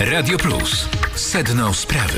Radio Plus. Sedno sprawy.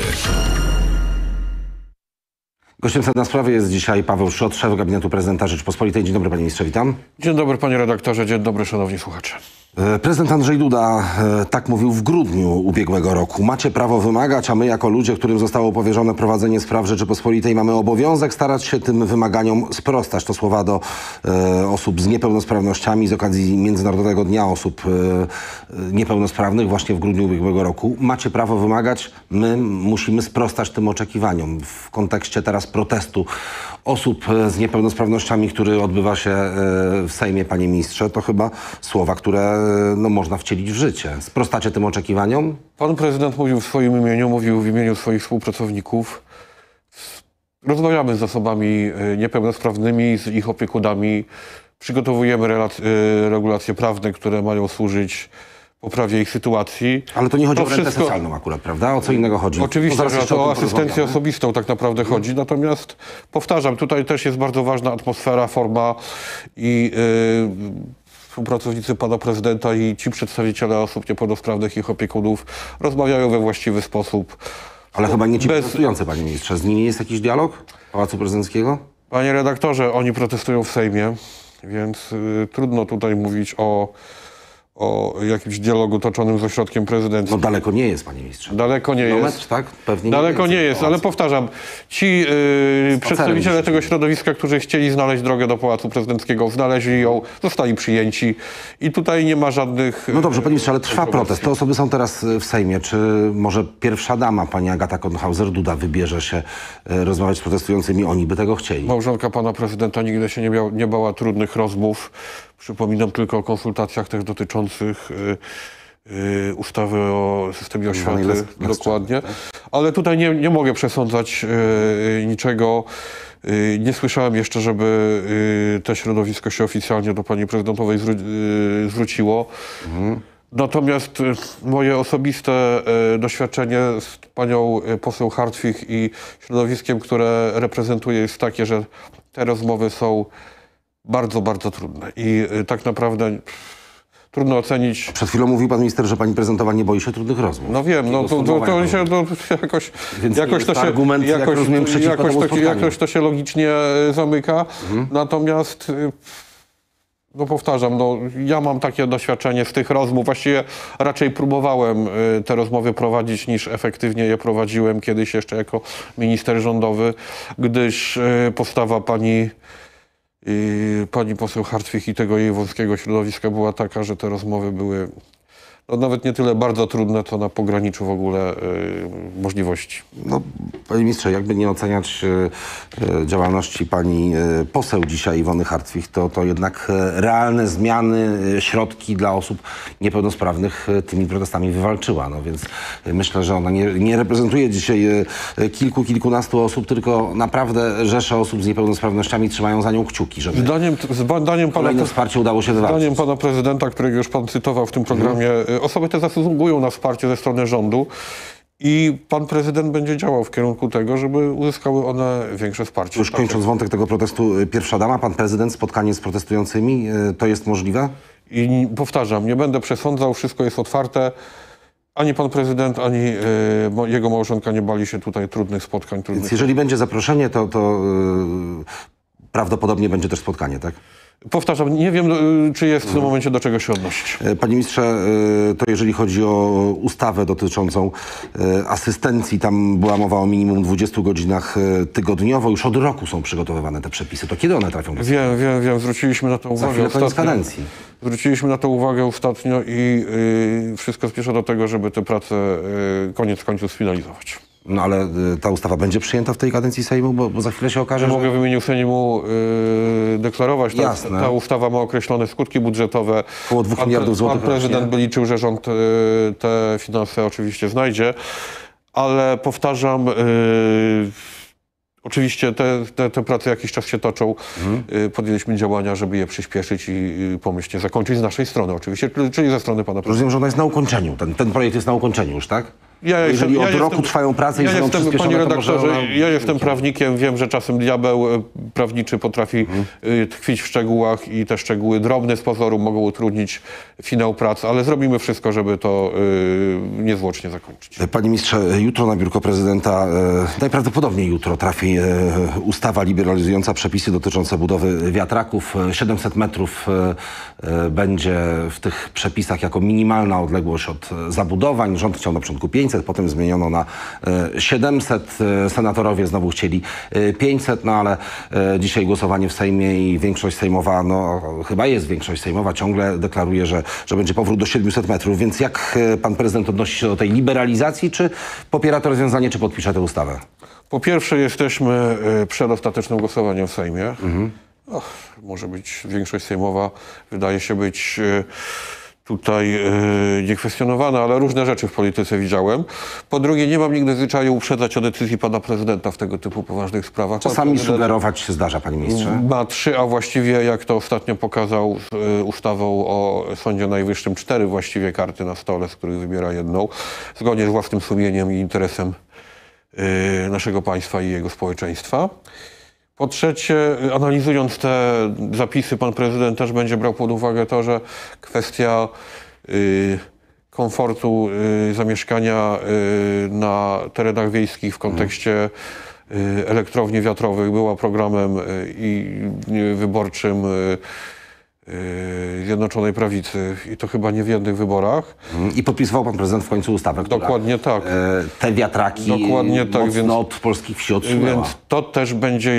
Gościem Sedna Sprawy jest dzisiaj Paweł Szrot, szef Gabinetu Prezydenta Rzeczypospolitej. Dzień dobry, panie ministrze, witam. Dzień dobry, panie redaktorze, dzień dobry, szanowni słuchacze. Prezydent Andrzej Duda tak mówił w grudniu ubiegłego roku. Macie prawo wymagać, a my jako ludzie, którym zostało powierzone prowadzenie spraw Rzeczypospolitej, mamy obowiązek starać się tym wymaganiom sprostać. To słowa do osób z niepełnosprawnościami z okazji Międzynarodowego Dnia Osób Niepełnosprawnych właśnie w grudniu ubiegłego roku. Macie prawo wymagać, my musimy sprostać tym oczekiwaniom. W kontekście teraz protestu osób z niepełnosprawnościami, który odbywa się w Sejmie, panie ministrze, to chyba słowa, które można wcielić w życie. Sprostacie tym oczekiwaniom? Pan prezydent mówił w swoim imieniu, mówił w imieniu swoich współpracowników. Rozmawiamy z osobami niepełnosprawnymi, z ich opiekunami. Przygotowujemy regulacje prawne, które mają służyć poprawie ich sytuacji. Ale to nie chodzi o rentę socjalną akurat, prawda? O co innego chodzi? Oczywiście, że to o asystencję osobistą tak naprawdę chodzi. Natomiast powtarzam, tutaj też jest bardzo ważna atmosfera, forma i współpracownicy pana prezydenta i ci przedstawiciele osób niepełnosprawnych, ich opiekunów rozmawiają we właściwy sposób. Ale chyba nie ci protestujący, panie ministrze. Z nimi jest jakiś dialog Pałacu Prezydenckiego? Panie redaktorze, oni protestują w Sejmie, więc trudno tutaj mówić o jakimś dialogu toczonym z ośrodkiem prezydenckim. No daleko nie jest, panie ministrze. Daleko nie jest. Tak? Pewnie daleko nie jest, ale powtarzam, ci przedstawiciele tego środowiska, którzy chcieli znaleźć drogę do Pałacu Prezydenckiego, znaleźli ją, zostali przyjęci i tutaj nie ma żadnych... No dobrze, panie ministrze, ale trwa protest. Te osoby są teraz w Sejmie. Czy może pierwsza dama, pani Agata Kornhauser-Duda, wybierze się rozmawiać z protestującymi? Oni by tego chcieli. Małżonka pana prezydenta nigdy się nie bała trudnych rozmów. Przypominam tylko o konsultacjach też dotyczących ustawy o systemie oświaty. Dokładnie. Tak? Ale tutaj nie mogę przesądzać niczego. Nie słyszałem jeszcze, żeby to środowisko się oficjalnie do pani prezydentowej zwróciło. Natomiast moje osobiste doświadczenie z panią poseł Hartwich i środowiskiem, które reprezentuję, jest takie, że te rozmowy są bardzo, bardzo trudne i tak naprawdę trudno ocenić... Przed chwilą mówił pan minister, że pani prezydentowa nie boi się trudnych rozmów. No wiem, jakoś to się logicznie zamyka. Natomiast powtarzam, ja mam takie doświadczenie z tych rozmów. Właściwie raczej próbowałem te rozmowy prowadzić, niż efektywnie je prowadziłem kiedyś jeszcze jako minister rządowy, gdyż postawa pani poseł Hartwich i tego jej wąskiego środowiska była taka, że te rozmowy były nawet nie tyle bardzo trudne, to na pograniczu w ogóle możliwości. No, panie ministrze, jakby nie oceniać działalności pani poseł dzisiaj, Iwony Hartwich, to jednak realne zmiany, środki dla osób niepełnosprawnych tymi protestami wywalczyła. Więc myślę, że ona nie reprezentuje dzisiaj kilkunastu osób, tylko naprawdę rzesze osób z niepełnosprawnościami trzymają za nią kciuki, żeby kolejne wsparcie udało się wywalczyć. Zdaniem pana prezydenta, którego już pan cytował w tym programie, osoby te zasługują na wsparcie ze strony rządu i pan prezydent będzie działał w kierunku tego, żeby uzyskały one większe wsparcie. Już kończąc wątek tego protestu, pierwsza dama, pan prezydent, spotkanie z protestującymi, to jest możliwe? I powtarzam, nie będę przesądzał, wszystko jest otwarte. Ani pan prezydent, ani jego małżonka nie bali się tutaj trudnych spotkań. Więc jeżeli będzie zaproszenie, to prawdopodobnie będzie też spotkanie, tak? Powtarzam, nie wiem, czy jest w tym momencie do czego się odnosić. Panie ministrze, to jeżeli chodzi o ustawę dotyczącą asystencji, tam była mowa o minimum 20 godzinach tygodniowo. Już od roku są przygotowywane te przepisy. To kiedy one trafią do Wiem. Zwróciliśmy na to uwagę ostatnio. Zwróciliśmy na to uwagę ostatnio i wszystko zmierza do tego, żeby te prace koniec końców sfinalizować. No ale ta ustawa będzie przyjęta w tej kadencji Sejmu, bo za chwilę się okaże, że... Mogę w imieniu Sejmu deklarować. Ta ustawa ma określone skutki budżetowe. Około 2 miliardów złotych. Pan prezydent by liczył, że rząd te finanse oczywiście znajdzie, ale powtarzam, oczywiście te prace jakiś czas się toczą. Podjęliśmy działania, żeby je przyspieszyć i pomyślnie zakończyć z naszej strony oczywiście, czyli ze strony pana prezydenta. Rozumiem, że ona jest na ukończeniu. Ten projekt jest na ukończeniu już, tak? Jeżeli od roku trwają prace i są przyspieszone, panie to może redaktorze, ja jestem prawnikiem, wiem, że czasem diabeł prawniczy potrafi tkwić w szczegółach i te szczegóły drobne z pozoru mogą utrudnić finał prac, ale zrobimy wszystko, żeby to niezwłocznie zakończyć. Panie ministrze, jutro na biurko prezydenta, najprawdopodobniej jutro trafi ustawa liberalizująca przepisy dotyczące budowy wiatraków. 700 metrów będzie w tych przepisach jako minimalna odległość od zabudowań. Rząd chciał na początku 500, potem zmieniono na 700. Senatorowie znowu chcieli 500, no ale dzisiaj głosowanie w Sejmie i większość sejmowa, no chyba jest większość sejmowa, ciągle deklaruje, że będzie powrót do 700 metrów. Więc jak pan prezydent odnosi się do tej liberalizacji? Czy popiera to rozwiązanie, czy podpisze tę ustawę? Po pierwsze, jesteśmy przed ostatecznym głosowaniem w Sejmie. Może być większość sejmowa, wydaje się być tutaj niekwestionowana, ale różne rzeczy w polityce widziałem. Po drugie, nie mam nigdy zwyczaju uprzedzać o decyzji pana prezydenta w tego typu poważnych sprawach. Czasami sugerować się zdarza, panie ministrze. Ma 3, a właściwie, jak to ostatnio pokazał z ustawą o Sądzie Najwyższym, 4 właściwie karty na stole, z których wybiera jedną, zgodnie z własnym sumieniem i interesem naszego państwa i jego społeczeństwa. Po trzecie, analizując te zapisy, pan prezydent też będzie brał pod uwagę to, że kwestia komfortu zamieszkania na terenach wiejskich w kontekście elektrowni wiatrowych była programem wyborczym Zjednoczonej Prawicy i to chyba nie w jednych wyborach. I podpisywał pan prezydent w końcu ustawę, która dokładnie tak. Te wiatraki dokładnie tak, mocno od polskich wsi odsunęła. Więc to też będzie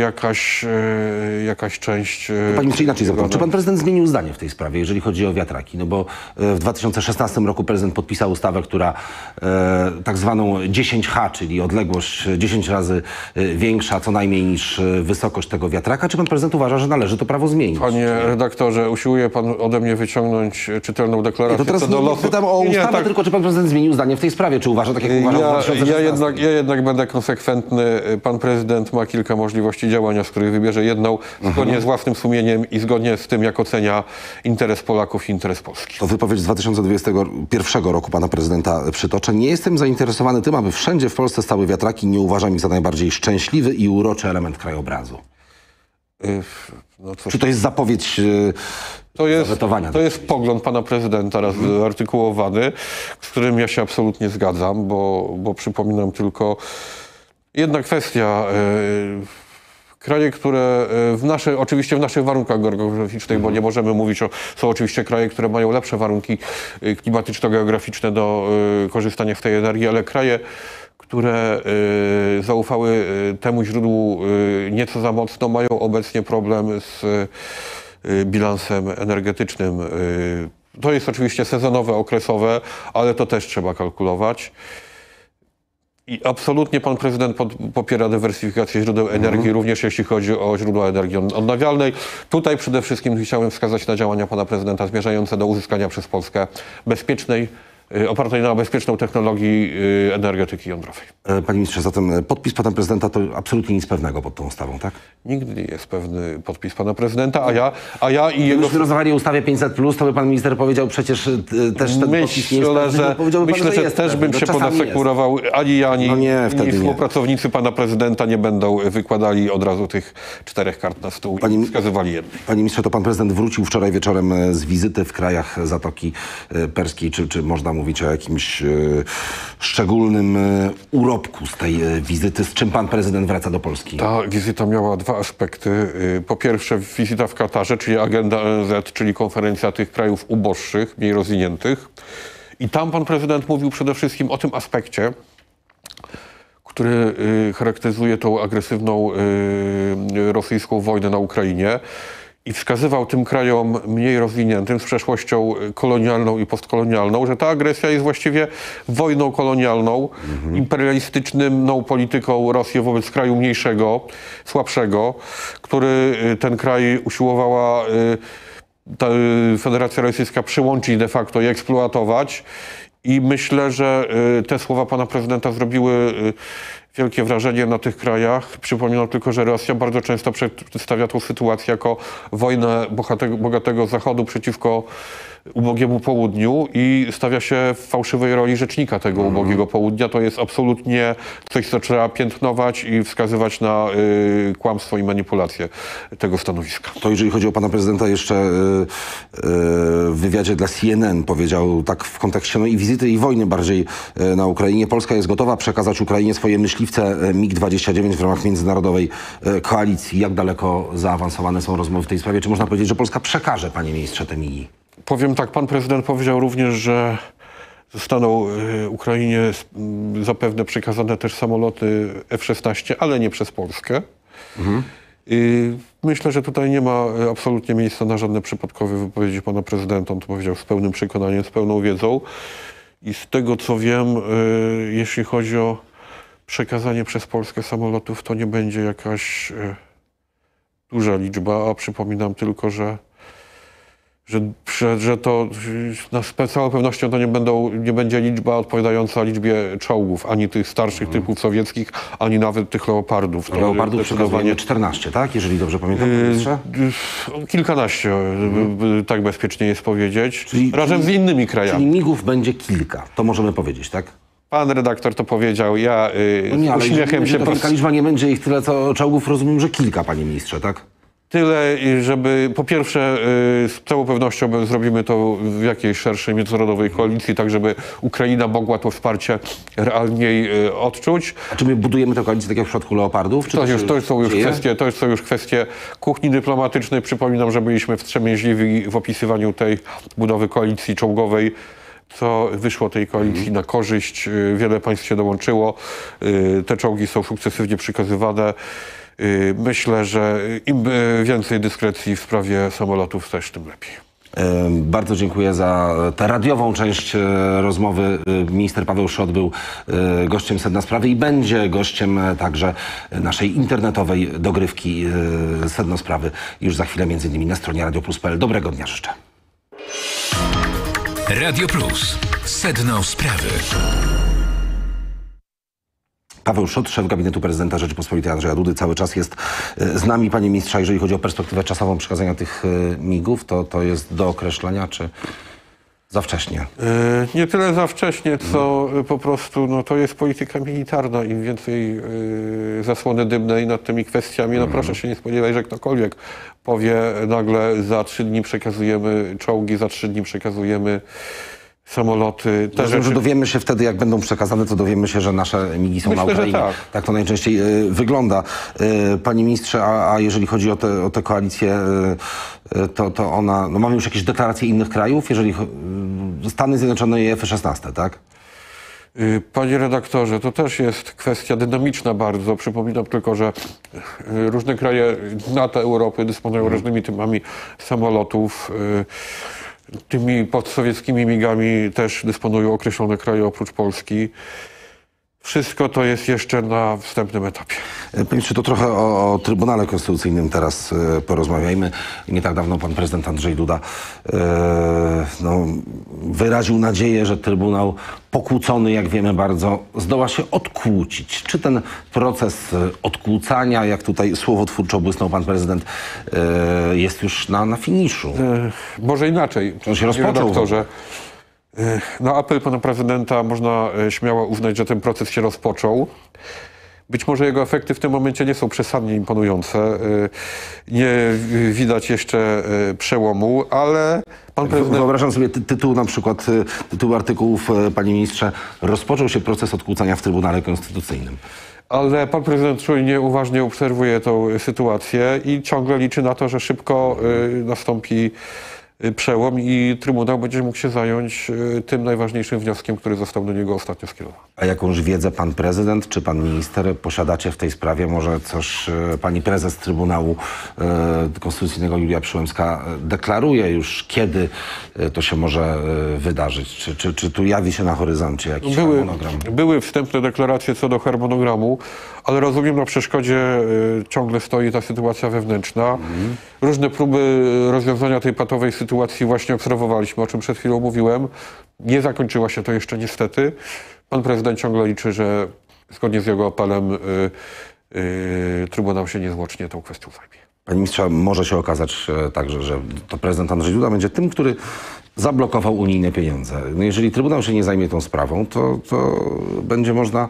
jakaś część... Panie ministrze, inaczej zapytam. Czy pan prezydent zmienił zdanie w tej sprawie, jeżeli chodzi o wiatraki? No bo w 2016 roku prezydent podpisał ustawę, która tak zwaną 10H, czyli odległość 10 razy większa co najmniej niż wysokość tego wiatraka. Czy pan prezydent uważa, że należy to prawo zmienić? Panie redaktorze, usiłuje pan ode mnie wyciągnąć czytelną deklarację. To teraz nie pytam o ustawę, tylko czy pan prezydent zmienił zdanie w tej sprawie? Czy uważa tak, jak uważał w 2016? Ja jednak będę konsekwentny. Pan prezydent ma kilka możliwości działania, z których wybierze jedną, zgodnie z własnym sumieniem i zgodnie z tym, jak ocenia interes Polaków i interes Polski. To wypowiedź z 2021 roku pana prezydenta przytoczę. Nie jestem zainteresowany tym, aby wszędzie w Polsce stały wiatraki. Nie uważam ich za najbardziej szczęśliwy i uroczy element krajobrazu. Czy to jest zapowiedź zawetowania? To jest pogląd pana prezydenta raz artykułowany, z którym ja się absolutnie zgadzam, bo przypominam tylko jedna kwestia. Kraje, które oczywiście w naszych warunkach geograficznych, bo nie możemy mówić są oczywiście kraje, które mają lepsze warunki klimatyczno-geograficzne do korzystania z tej energii, ale kraje, które zaufały temu źródłu nieco za mocno, mają obecnie problem z bilansem energetycznym. To jest oczywiście sezonowe, okresowe, ale to też trzeba kalkulować. I absolutnie pan prezydent popiera dywersyfikację źródeł energii, również jeśli chodzi o źródła energii odnawialnej. Tutaj przede wszystkim chciałem wskazać na działania pana prezydenta zmierzające do uzyskania przez Polskę bezpiecznej, opartej na bezpieczną technologii energetyki jądrowej. Panie ministrze, zatem podpis pana prezydenta to absolutnie nic pewnego pod tą ustawą, tak? Nigdy nie jest pewny podpis pana prezydenta, a ja i jego... Gdybyśmy rozmawiali o ustawie 500+, to by pan minister powiedział przecież też ten podpis nie jest pewny. Myślę, że też bym się podasekurował, ani ja, ani współpracownicy pana prezydenta nie będą wykładali od razu tych 4 kart na stół i wskazywali jednej. Panie ministrze, to pan prezydent wrócił wczoraj wieczorem z wizyty w krajach Zatoki Perskiej. Czy można mówić o jakimś szczególnym urobku z tej wizyty? Z czym pan prezydent wraca do Polski? Ta wizyta miała 2 aspekty. Po pierwsze, wizyta w Katarze, czyli agenda ONZ, czyli konferencja tych krajów uboższych, mniej rozwiniętych. I tam pan prezydent mówił przede wszystkim o tym aspekcie, który charakteryzuje tą agresywną rosyjską wojnę na Ukrainie. I wskazywał tym krajom mniej rozwiniętym z przeszłością kolonialną i postkolonialną, że ta agresja jest właściwie wojną kolonialną, imperialistyczną polityką Rosji wobec kraju mniejszego, słabszego, który ten kraj usiłowała ta Federacja Rosyjska przyłączyć de facto i eksploatować. I myślę, że te słowa pana prezydenta zrobiły wielkie wrażenie na tych krajach. Przypominam tylko, że Rosja bardzo często przedstawia tą sytuację jako wojnę bogatego Zachodu przeciwko ubogiemu południu i stawia się w fałszywej roli rzecznika tego ubogiego południa. To jest absolutnie coś, co trzeba piętnować i wskazywać na kłamstwo i manipulację tego stanowiska. To jeżeli chodzi o pana prezydenta, jeszcze w wywiadzie dla CNN powiedział tak w kontekście i wizyty i wojny bardziej na Ukrainie. Polska jest gotowa przekazać Ukrainie swoje myśliwce MiG-29 w ramach międzynarodowej koalicji. Jak daleko zaawansowane są rozmowy w tej sprawie? Czy można powiedzieć, że Polska przekaże, panie ministrze, te MiGi? Powiem tak, pan prezydent powiedział również, że zostaną Ukrainie zapewne przekazane też samoloty F-16, ale nie przez Polskę. Myślę, że tutaj nie ma absolutnie miejsca na żadne przypadkowe wypowiedzi pana prezydenta. On to powiedział z pełnym przekonaniem, z pełną wiedzą. I z tego, co wiem, jeśli chodzi o przekazanie przez Polskę samolotów, to nie będzie jakaś duża liczba, a przypominam tylko, że to z całą pewnością to nie będzie liczba odpowiadająca liczbie czołgów, ani tych starszych typów sowieckich, ani nawet tych Leopardów. Leopardów przekazujemy 14, tak? Jeżeli dobrze pamiętam, ministrze? Kilkanaście, tak bezpiecznie jest powiedzieć, razem z innymi krajami. Czyli MiG-ów będzie kilka, to możemy powiedzieć, tak? Pan redaktor to powiedział, ja uśmiechem się... Wielka liczba nie będzie ich tyle, co czołgów, rozumiem, że kilka, panie ministrze, tak? Tyle, żeby po pierwsze z całą pewnością zrobimy to w jakiejś szerszej międzynarodowej koalicji, tak żeby Ukraina mogła to wsparcie realniej odczuć. A czy my budujemy tę koalicję tak jak w przypadku Leopardów? To są już kwestie kuchni dyplomatycznej. Przypominam, że byliśmy wstrzemięźliwi w opisywaniu tej budowy koalicji czołgowej. Co wyszło tej koalicji na korzyść. Wiele państw się dołączyło. Te czołgi są sukcesywnie przekazywane. Myślę, że im więcej dyskrecji w sprawie samolotów też, tym lepiej. Bardzo dziękuję za tę radiową część rozmowy. Minister Paweł Szrot był gościem Sedna Sprawy i będzie gościem także naszej internetowej dogrywki Sedno Sprawy już za chwilę, między innymi na stronie radioplus.pl. Dobrego dnia życzę. Radio Plus. Sedno Sprawy. Paweł Szrot, szef gabinetu prezydenta Rzeczypospolitej Andrzeja Dudy, cały czas jest z nami. Panie ministrze, jeżeli chodzi o perspektywę czasową przekazania tych MiG-ów, to jest do określenia, czy za wcześnie? Nie tyle za wcześnie, co po prostu to jest polityka militarna. Im więcej zasłony dymnej nad tymi kwestiami, proszę się nie spodziewać, że ktokolwiek powie nagle za 3 dni przekazujemy czołgi, za 3 dni przekazujemy samoloty. Że dowiemy się wtedy, jak będą przekazane, to dowiemy się, że nasze MiGi są na Ukrainie. Tak. Tak to najczęściej wygląda. Panie ministrze, a jeżeli chodzi o tę koalicję, to ona... No mamy już jakieś deklaracje innych krajów, jeżeli Stany Zjednoczone i F-16, tak? Panie redaktorze, to też jest kwestia dynamiczna bardzo. Przypominam tylko, że różne kraje NATO Europy dysponują różnymi typami samolotów. Tymi postsowieckimi MiG-ami też dysponują określone kraje oprócz Polski. Wszystko to jest jeszcze na wstępnym etapie. Panie ministrze, to trochę o Trybunale Konstytucyjnym teraz porozmawiajmy. Nie tak dawno pan prezydent Andrzej Duda wyraził nadzieję, że Trybunał pokłócony, jak wiemy bardzo, zdoła się odkłócić. Czy ten proces odkłócania, jak tutaj słowotwórczo błysnął pan prezydent, jest już na finiszu? Może inaczej. On się rozpoczął. Na apel pana prezydenta można śmiało uznać, że ten proces się rozpoczął. Być może jego efekty w tym momencie nie są przesadnie imponujące. Nie widać jeszcze przełomu, ale pan prezydent... Wyobrażam sobie tytuł artykułów, panie ministrze, rozpoczął się proces odkłócania w Trybunale Konstytucyjnym. Ale pan prezydent czujnie, uważnie obserwuje tą sytuację i ciągle liczy na to, że szybko nastąpi przełom i Trybunał będzie mógł się zająć tym najważniejszym wnioskiem, który został do niego ostatnio skierowany. A jakąś wiedzę pan prezydent czy pan minister posiadacie w tej sprawie? Może coś pani prezes Trybunału Konstytucyjnego Julia Przyłębska deklaruje już, kiedy to się może wydarzyć? Czy tu jawi się na horyzoncie jakiś harmonogram? Były wstępne deklaracje co do harmonogramu, ale rozumiem, na przeszkodzie ciągle stoi ta sytuacja wewnętrzna. Różne próby rozwiązania tej patowej sytuacji właśnie obserwowaliśmy, o czym przed chwilą mówiłem. Nie zakończyła się to jeszcze niestety. Pan prezydent ciągle liczy, że zgodnie z jego apelem Trybunał się niezwłocznie tą kwestią zajmie. Panie ministrze, może się okazać także, że to prezydent Andrzej Duda będzie tym, który zablokował unijne pieniądze. No jeżeli Trybunał się nie zajmie tą sprawą, to będzie można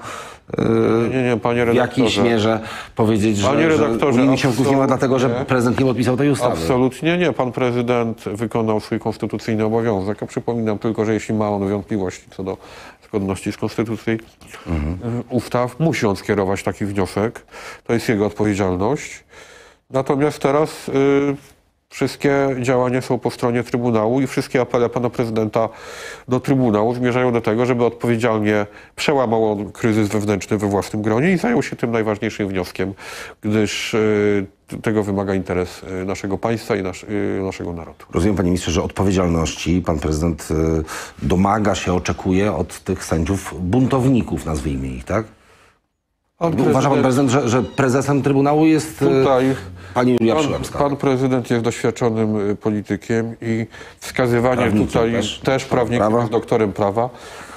panie w jakiejś mierze powiedzieć, że unijny się nie ma dlatego, że prezydent nie podpisał tej ustawy. Absolutnie nie. Pan prezydent wykonał swój konstytucyjny obowiązek. A przypominam tylko, że jeśli ma on wątpliwości co do zgodności z konstytucją ustaw, musi on skierować taki wniosek. To jest jego odpowiedzialność. Natomiast teraz wszystkie działania są po stronie Trybunału i wszystkie apele pana prezydenta do Trybunału zmierzają do tego, żeby odpowiedzialnie przełamał on kryzys wewnętrzny we własnym gronie i zajął się tym najważniejszym wnioskiem, gdyż tego wymaga interes naszego państwa i naszego narodu. Rozumiem, panie ministrze, że odpowiedzialności pan prezydent domaga się, oczekuje od tych sędziów buntowników, nazwijmy ich, tak? Uważa pan prezydent, że prezesem Trybunału jest pani Julia Przyłębska? Pan prezydent jest doświadczonym politykiem i wskazywanie prawnikiem tutaj też prawnikiem, jest doktorem prawa.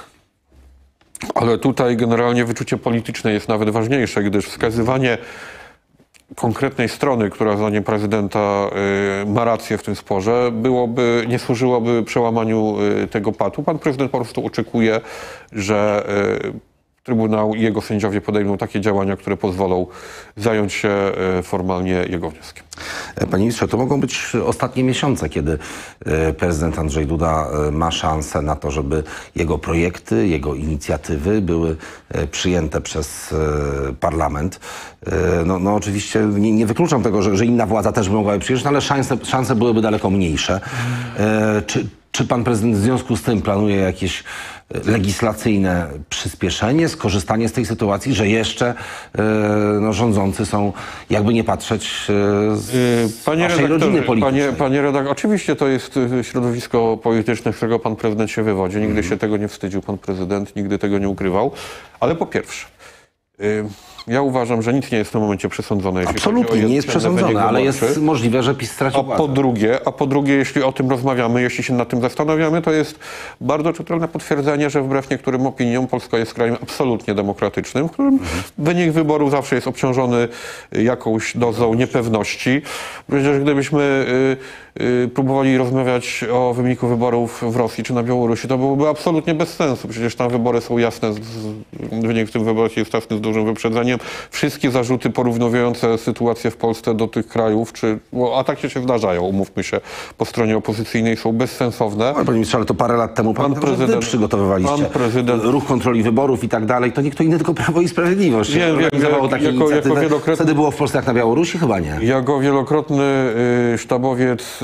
Ale tutaj generalnie wyczucie polityczne jest nawet ważniejsze, gdyż wskazywanie konkretnej strony, która zdaniem prezydenta ma rację w tym sporze, nie służyłoby przełamaniu tego patu. Pan prezydent po prostu oczekuje, że Trybunał i jego sędziowie podejmą takie działania, które pozwolą zająć się formalnie jego wnioskiem. Panie ministrze, to mogą być ostatnie miesiące, kiedy prezydent Andrzej Duda ma szansę na to, żeby jego projekty, jego inicjatywy były przyjęte przez parlament. No oczywiście nie wykluczam tego, że inna władza też by mogłaby przyjąć, ale szanse byłyby daleko mniejsze. Czy pan prezydent w związku z tym planuje jakieś legislacyjne przyspieszenie, skorzystanie z tej sytuacji, że jeszcze rządzący są, jakby nie patrzeć, z waszej rodziny politycznej? Panie redaktorze, oczywiście to jest środowisko polityczne, z którego pan prezydent się wywodzi. Nigdy się tego nie wstydził pan prezydent, nigdy tego nie ukrywał. Ale po pierwsze, ja uważam, że nic nie jest w tym momencie przesądzone. Absolutnie nie jest przesądzone, ale jest możliwe, że PiS straci władzę. A po drugie, jeśli o tym rozmawiamy, jeśli się nad tym zastanawiamy, to jest bardzo czytelne potwierdzenie, że wbrew niektórym opiniom Polska jest krajem absolutnie demokratycznym, w którym wynik wyboru zawsze jest obciążony jakąś dozą niepewności. Przecież gdybyśmy próbowali rozmawiać o wyniku wyborów w Rosji czy na Białorusi, to byłoby absolutnie bez sensu. Przecież tam wybory są jasne, wynik w tym wyborach jest jasny z dużym wyprzedzeniem. Wszystkie zarzuty porównujące sytuację w Polsce do tych krajów, a takie się zdarzają, umówmy się, po stronie opozycyjnej, są bezsensowne. Panie ministrze, ale to parę lat temu pan prezydent przygotowywaliście ruch kontroli wyborów i tak dalej. To nie kto inny, tylko Prawo i Sprawiedliwość. Wtedy było w Polsce jak na Białorusi? Chyba nie. Jako wielokrotny sztabowiec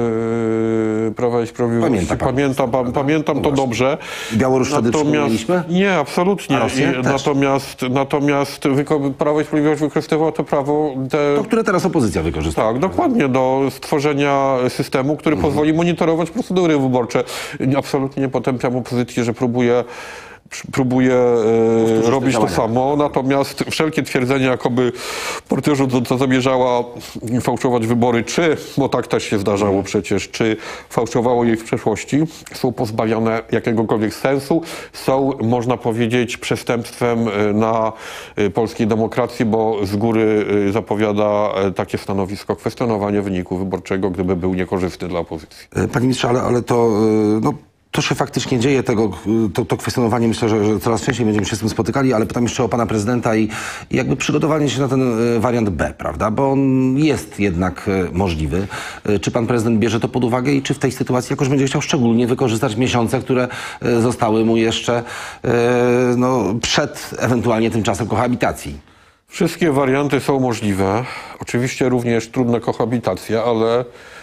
Prawa i Sprawiedliwości pamiętam to dobrze. Białoruś wtedy przypomnieliśmy? Nie, absolutnie. Natomiast Prawo i Sprawiedliwość wykorzystywało to prawo... To, które teraz opozycja wykorzystuje. Tak, dokładnie, do stworzenia systemu, który pozwoli monitorować procedury wyborcze. Absolutnie nie potępiam opozycji, że próbuje robić to samo, natomiast wszelkie twierdzenia, jakoby partia rządząca zamierzała fałszować wybory, bo tak też się zdarzało przecież, czy fałszowało jej w przeszłości, są pozbawione jakiegokolwiek sensu, są, można powiedzieć, przestępstwem na polskiej demokracji, bo z góry zapowiada takie stanowisko kwestionowanie wyniku wyborczego, gdyby był niekorzystny dla opozycji. Panie ministrze, ale to... To się faktycznie dzieje, to kwestionowanie, myślę, że coraz częściej będziemy się z tym spotykali, ale pytam jeszcze o pana prezydenta i jakby przygotowanie się na ten wariant B, prawda? Bo on jest jednak możliwy. Czy pan prezydent bierze to pod uwagę i czy w tej sytuacji jakoś będzie chciał szczególnie wykorzystać miesiące, które zostały mu jeszcze przed ewentualnie tym czasem kohabitacji? Wszystkie warianty są możliwe. Oczywiście również trudna kohabitacja, ale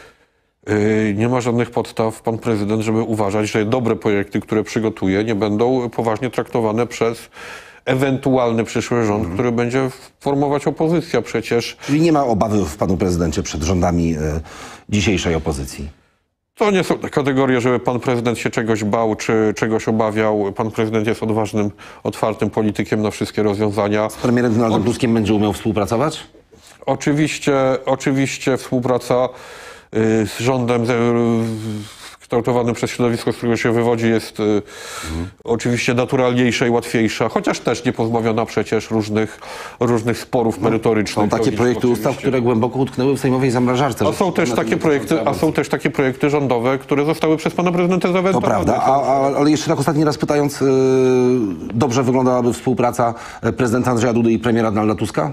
nie ma żadnych podstaw pan prezydent, żeby uważać, że dobre projekty, które przygotuje, nie będą poważnie traktowane przez ewentualny przyszły rząd, który będzie formować opozycja przecież. Czyli nie ma obawy w panu prezydencie przed rządami dzisiejszej opozycji? To nie są te kategorie, żeby pan prezydent się czegoś bał, czy czegoś obawiał. Pan prezydent jest odważnym, otwartym politykiem na wszystkie rozwiązania. Z premierem Donaldem Tuskiem będzie umiał współpracować? Oczywiście współpraca z rządem, kształtowanym przez środowisko, z którego się wywodzi, jest oczywiście naturalniejsza i łatwiejsza, chociaż też nie pozbawiona przecież różnych sporów merytorycznych. Są takie projekty ustaw, które głęboko utknęły w sejmowej zamrażarce. A są też takie projekty rządowe, które zostały przez pana prezydenta zawetowane. To prawda, ale jeszcze tak ostatni raz pytając, dobrze wyglądałaby współpraca prezydenta Andrzeja Dudy i premiera Donalda Tuska?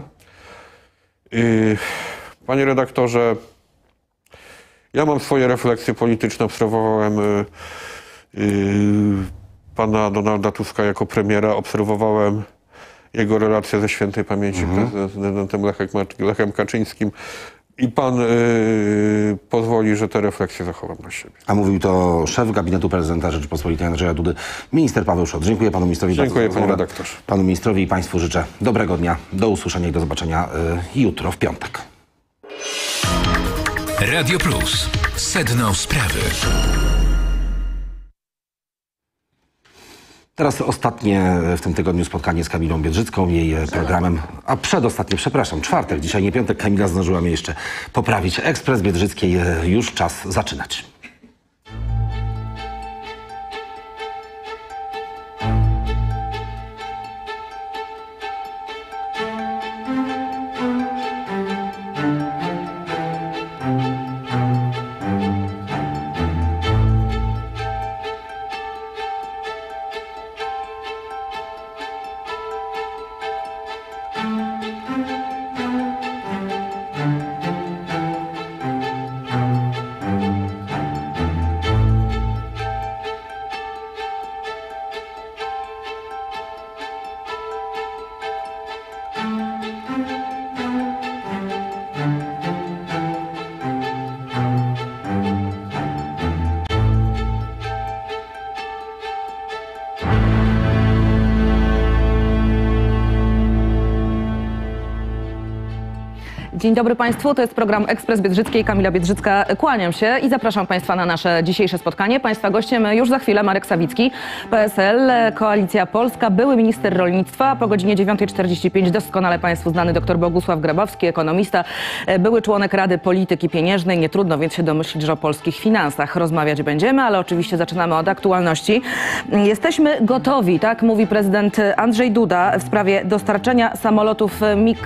Panie redaktorze, ja mam swoje refleksje polityczne. Obserwowałem pana Donalda Tuska jako premiera, obserwowałem jego relacje ze świętej pamięci prezydentem Lechem Kaczyńskim i pan pozwoli, że te refleksje zachowam na siebie. A mówił to szef gabinetu prezydenta Rzeczypospolitej Andrzeja Dudy, minister Paweł Szrot. Dziękuję panu ministrowi. Dziękuję, panie redaktorze. Panu ministrowi i państwu życzę dobrego dnia. Do usłyszenia i do zobaczenia jutro w piątek. Radio Plus. Sedno sprawy. Teraz ostatnie w tym tygodniu spotkanie z Kamilą Biedrzycką, jej programem, a przedostatnie, przepraszam, czwartek, dzisiaj nie piątek, Kamila zdążyła mnie jeszcze poprawić. Ekspres Biedrzyckiej, już czas zaczynać. Dzień dobry Państwu, to jest program Ekspres Biedrzyckiej, Kamila Biedrzycka. Kłaniam się i zapraszam Państwa na nasze dzisiejsze spotkanie. Państwa gościem już za chwilę Marek Sawicki, PSL, Koalicja Polska, były minister rolnictwa. Po godzinie 9:45 doskonale Państwu znany dr Bogusław Grabowski, ekonomista, były członek Rady Polityki Pieniężnej. Nie trudno więc się domyślić, że o polskich finansach rozmawiać będziemy, ale oczywiście zaczynamy od aktualności. Jesteśmy gotowi, tak mówi prezydent Andrzej Duda w sprawie dostarczenia samolotów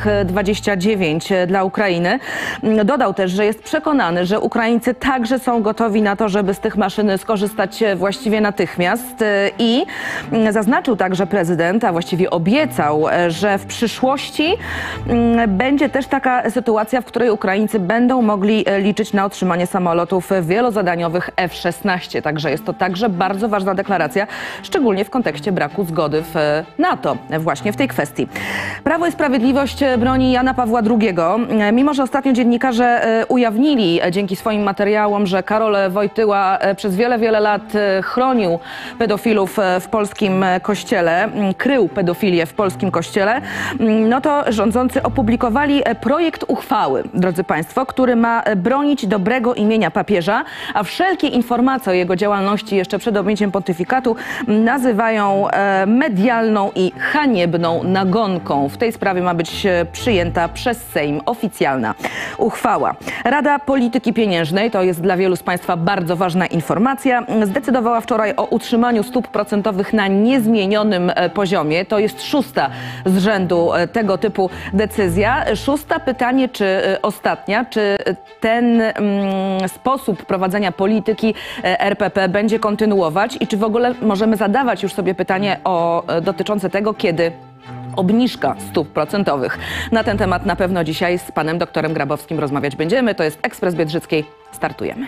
MiG-29 dla Ukrainy. Dodał też, że jest przekonany, że Ukraińcy także są gotowi na to, żeby z tych maszyn skorzystać właściwie natychmiast. I zaznaczył także prezydent, a właściwie obiecał, że w przyszłości będzie też taka sytuacja, w której Ukraińcy będą mogli liczyć na otrzymanie samolotów wielozadaniowych F-16. Także jest to także bardzo ważna deklaracja, szczególnie w kontekście braku zgody w NATO właśnie w tej kwestii. Prawo i Sprawiedliwość broni Jana Pawła II. Mimo że ostatnio dziennikarze ujawnili dzięki swoim materiałom, że Karol Wojtyła przez wiele lat chronił pedofilów w polskim kościele, krył pedofilię w polskim kościele, no to rządzący opublikowali projekt uchwały, drodzy Państwo, który ma bronić dobrego imienia papieża, a wszelkie informacje o jego działalności jeszcze przed objęciem pontyfikatu nazywają medialną i haniebną nagonką. W tej sprawie ma być przyjęta przez Sejm oficjalna uchwała. Rada Polityki Pieniężnej, to jest dla wielu z Państwa bardzo ważna informacja, zdecydowała wczoraj o utrzymaniu stóp procentowych na niezmienionym poziomie. To jest 6. z rzędu tego typu decyzja. 6. pytanie, czy ostatnia, czy ten sposób prowadzenia polityki RPP będzie kontynuować i czy w ogóle możemy zadawać już sobie pytanie dotyczące tego, kiedy obniżka stóp procentowych. Na ten temat na pewno dzisiaj z panem doktorem Grabowskim rozmawiać będziemy. To jest Ekspres Biedrzyckiej. Startujemy.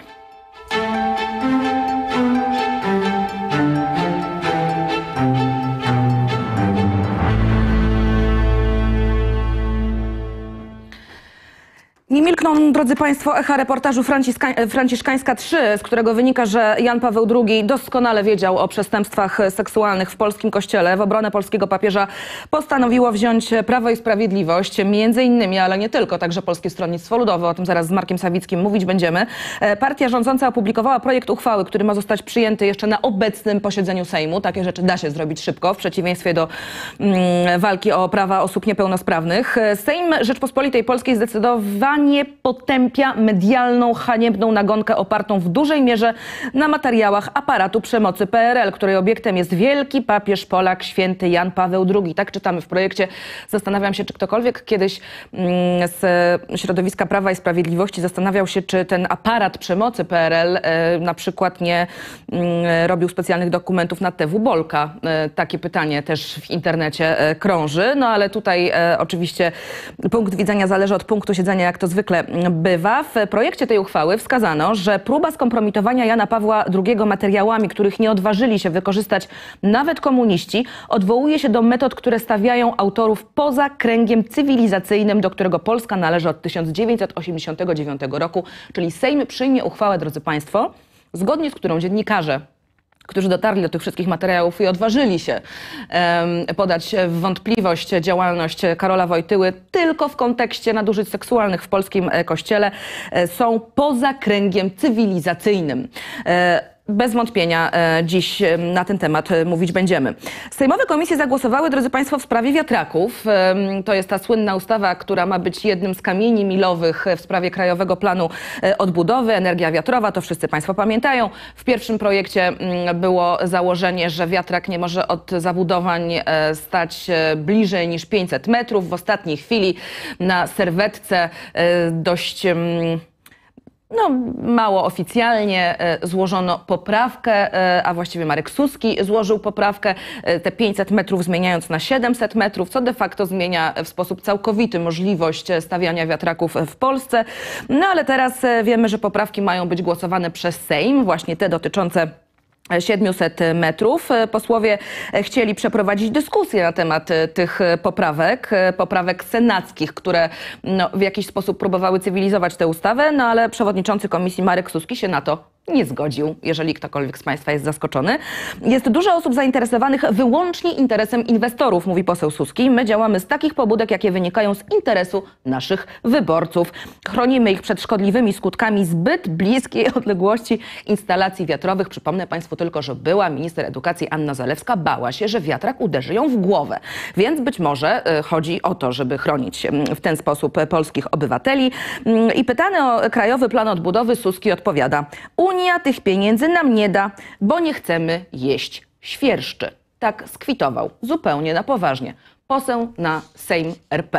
Nie milkną, drodzy Państwo, echa reportażu Franciszkańska 3, z którego wynika, że Jan Paweł II doskonale wiedział o przestępstwach seksualnych w polskim kościele. W obronę polskiego papieża postanowiło wziąć Prawo i Sprawiedliwość, między innymi, ale nie tylko, także Polskie Stronnictwo Ludowe. O tym zaraz z Markiem Sawickim mówić będziemy. Partia rządząca opublikowała projekt uchwały, który ma zostać przyjęty jeszcze na obecnym posiedzeniu Sejmu. Takie rzeczy da się zrobić szybko, w przeciwieństwie do walki o prawa osób niepełnosprawnych. Sejm Rzeczpospolitej Polskiej zdecydowanie zdecydowanie potępia medialną, haniebną nagonkę opartą w dużej mierze na materiałach aparatu przemocy PRL, której obiektem jest wielki papież Polak, święty Jan Paweł II. Tak czytamy w projekcie. Zastanawiam się, czy ktokolwiek kiedyś z środowiska Prawa i Sprawiedliwości zastanawiał się, czy ten aparat przemocy PRL na przykład nie robił specjalnych dokumentów na TW Bolka. Takie pytanie też w internecie krąży. No ale tutaj oczywiście punkt widzenia zależy od punktu siedzenia, jak to zwykle bywa. W projekcie tej uchwały wskazano, że próba skompromitowania Jana Pawła II materiałami, których nie odważyli się wykorzystać nawet komuniści, odwołuje się do metod, które stawiają autorów poza kręgiem cywilizacyjnym, do którego Polska należy od 1989 roku. Czyli Sejm przyjmie uchwałę, drodzy Państwo, zgodnie z którą dziennikarze, którzy dotarli do tych wszystkich materiałów i odważyli się podać w wątpliwość działalność Karola Wojtyły tylko w kontekście nadużyć seksualnych w polskim kościele, są poza kręgiem cywilizacyjnym. Bez wątpienia dziś na ten temat mówić będziemy. Sejmowe komisje zagłosowały, drodzy Państwo, w sprawie wiatraków. To jest ta słynna ustawa, która ma być jednym z kamieni milowych w sprawie Krajowego Planu Odbudowy. Energia wiatrowa, to wszyscy Państwo pamiętają. W pierwszym projekcie było założenie, że wiatrak nie może od zabudowań stać bliżej niż 500 metrów. W ostatniej chwili na serwetce dość mało oficjalnie złożono poprawkę, a właściwie Marek Suski złożył poprawkę, te 500 metrów zmieniając na 700 metrów, co de facto zmienia w sposób całkowity możliwość stawiania wiatraków w Polsce. No ale teraz wiemy, że poprawki mają być głosowane przez Sejm, właśnie te dotyczące 700 metrów. Posłowie chcieli przeprowadzić dyskusję na temat tych poprawek senackich, które w jakiś sposób próbowały cywilizować tę ustawę, no ale przewodniczący komisji Marek Suski się na to nie zgodził, jeżeli ktokolwiek z Państwa jest zaskoczony. Jest dużo osób zainteresowanych wyłącznie interesem inwestorów, mówi poseł Suski. My działamy z takich pobudek, jakie wynikają z interesu naszych wyborców. Chronimy ich przed szkodliwymi skutkami zbyt bliskiej odległości instalacji wiatrowych. Przypomnę Państwu tylko, że była minister edukacji Anna Zalewska bała się, że wiatrak uderzy ją w głowę. Więc być może chodzi o to, żeby chronić w ten sposób polskich obywateli. I pytany o Krajowy Plan Odbudowy, Suski odpowiada: Unia tych pieniędzy nam nie da, bo nie chcemy jeść świerszczy. Tak skwitował zupełnie na poważnie poseł na Sejm RP.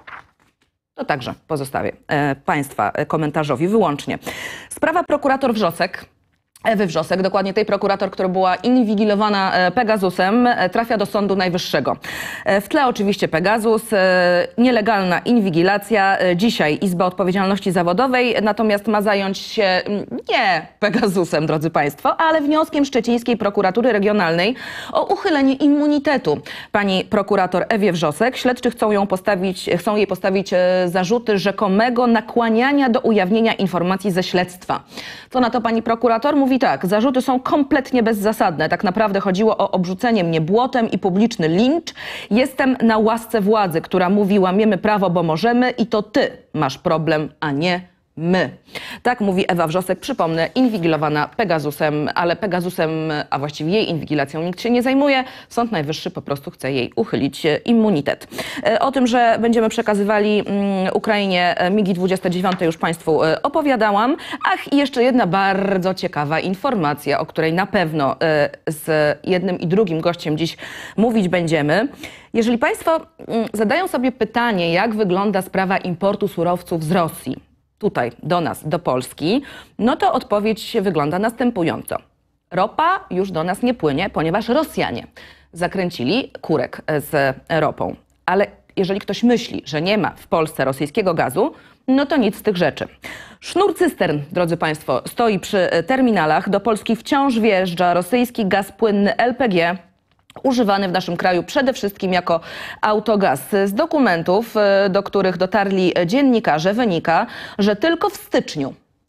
To także pozostawię Państwa komentarzowi wyłącznie. Sprawa prokurator Wrzosek, Ewy Wrzosek, dokładnie tej prokurator, która była inwigilowana Pegasusem, trafia do Sądu Najwyższego. W tle oczywiście Pegasus, nielegalna inwigilacja. Dzisiaj Izba Odpowiedzialności Zawodowej natomiast ma zająć się nie Pegasusem, drodzy Państwo, ale wnioskiem szczecińskiej prokuratury regionalnej o uchylenie immunitetu pani prokurator Ewie Wrzosek. Śledczy chcą jej postawić zarzuty rzekomego nakłaniania do ujawnienia informacji ze śledztwa. Co na to pani prokurator? Mówi tak: zarzuty są kompletnie bezzasadne. Tak naprawdę chodziło o obrzucenie mnie błotem i publiczny lincz. Jestem na łasce władzy, która mówi: łamiemy prawo, bo możemy, i to ty masz problem, a nie my. Tak mówi Ewa Wrzosek, przypomnę, inwigilowana Pegasusem, ale Pegasusem, a właściwie jej inwigilacją nikt się nie zajmuje. Sąd Najwyższy po prostu chce jej uchylić immunitet. O tym, że będziemy przekazywali Ukrainie MiG-29 już Państwu opowiadałam. Ach, i jeszcze jedna bardzo ciekawa informacja, o której na pewno z jednym i drugim gościem dziś mówić będziemy. Jeżeli Państwo zadają sobie pytanie, jak wygląda sprawa importu surowców z Rosji tutaj do nas, do Polski, no to odpowiedź wygląda następująco. Ropa już do nas nie płynie, ponieważ Rosjanie zakręcili kurek z ropą. Ale jeżeli ktoś myśli, że nie ma w Polsce rosyjskiego gazu, no to nic z tych rzeczy. Sznur cystern, drodzy Państwo, stoi przy terminalach. Do Polski wciąż wjeżdża rosyjski gaz płynny LPG, używany w naszym kraju przede wszystkim jako autogaz. Z dokumentów, do których dotarli dziennikarze, wynika, że tylko w styczniu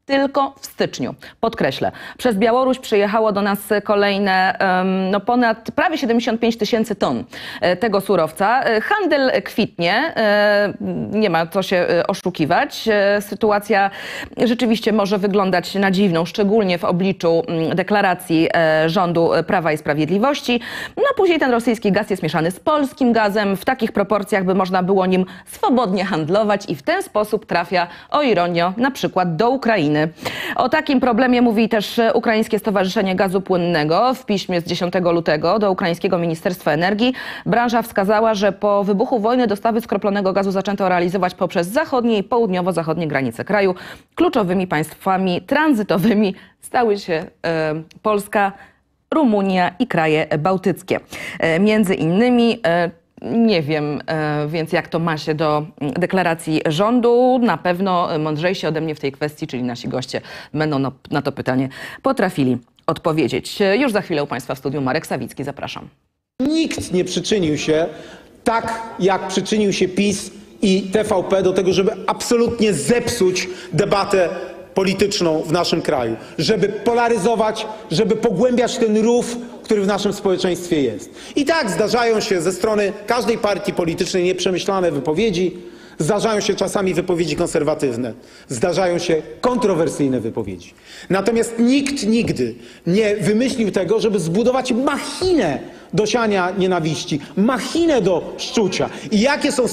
tylko w styczniu. Podkreślę, przez Białoruś przyjechało do nas kolejne ponad prawie 75 000 ton tego surowca. Handel kwitnie, nie ma co się oszukiwać. Sytuacja rzeczywiście może wyglądać na dziwną, szczególnie w obliczu deklaracji rządu Prawa i Sprawiedliwości. No a później ten rosyjski gaz jest mieszany z polskim gazem w takich proporcjach, by można było nim swobodnie handlować i w ten sposób trafia, o ironio, na przykład do Ukrainy. O takim problemie mówi też Ukraińskie Stowarzyszenie Gazu Płynnego. W piśmie z 10 lutego do ukraińskiego Ministerstwa Energii branża wskazała, że po wybuchu wojny dostawy skroplonego gazu zaczęto realizować poprzez zachodnie i południowo-zachodnie granice kraju. Kluczowymi państwami tranzytowymi stały się Polska, Rumunia i kraje bałtyckie. Między innymi nie wiem więc, jak to ma się do deklaracji rządu. Na pewno mądrzejsi ode mnie w tej kwestii, czyli nasi goście, będą na to pytanie potrafili odpowiedzieć. Już za chwilę u Państwa w studiu Marek Sawicki. Zapraszam. Nikt nie przyczynił się tak, jak przyczynił się PiS i TVP do tego, żeby absolutnie zepsuć debatę polityczną w naszym kraju, żeby polaryzować, żeby pogłębiać ten rów, który w naszym społeczeństwie jest. I tak zdarzają się ze strony każdej partii politycznej nieprzemyślane wypowiedzi, zdarzają się czasami wypowiedzi konserwatywne, zdarzają się kontrowersyjne wypowiedzi. Natomiast nikt nigdy nie wymyślił tego, żeby zbudować machinę do siania nienawiści, machinę do szczucia. I jakie są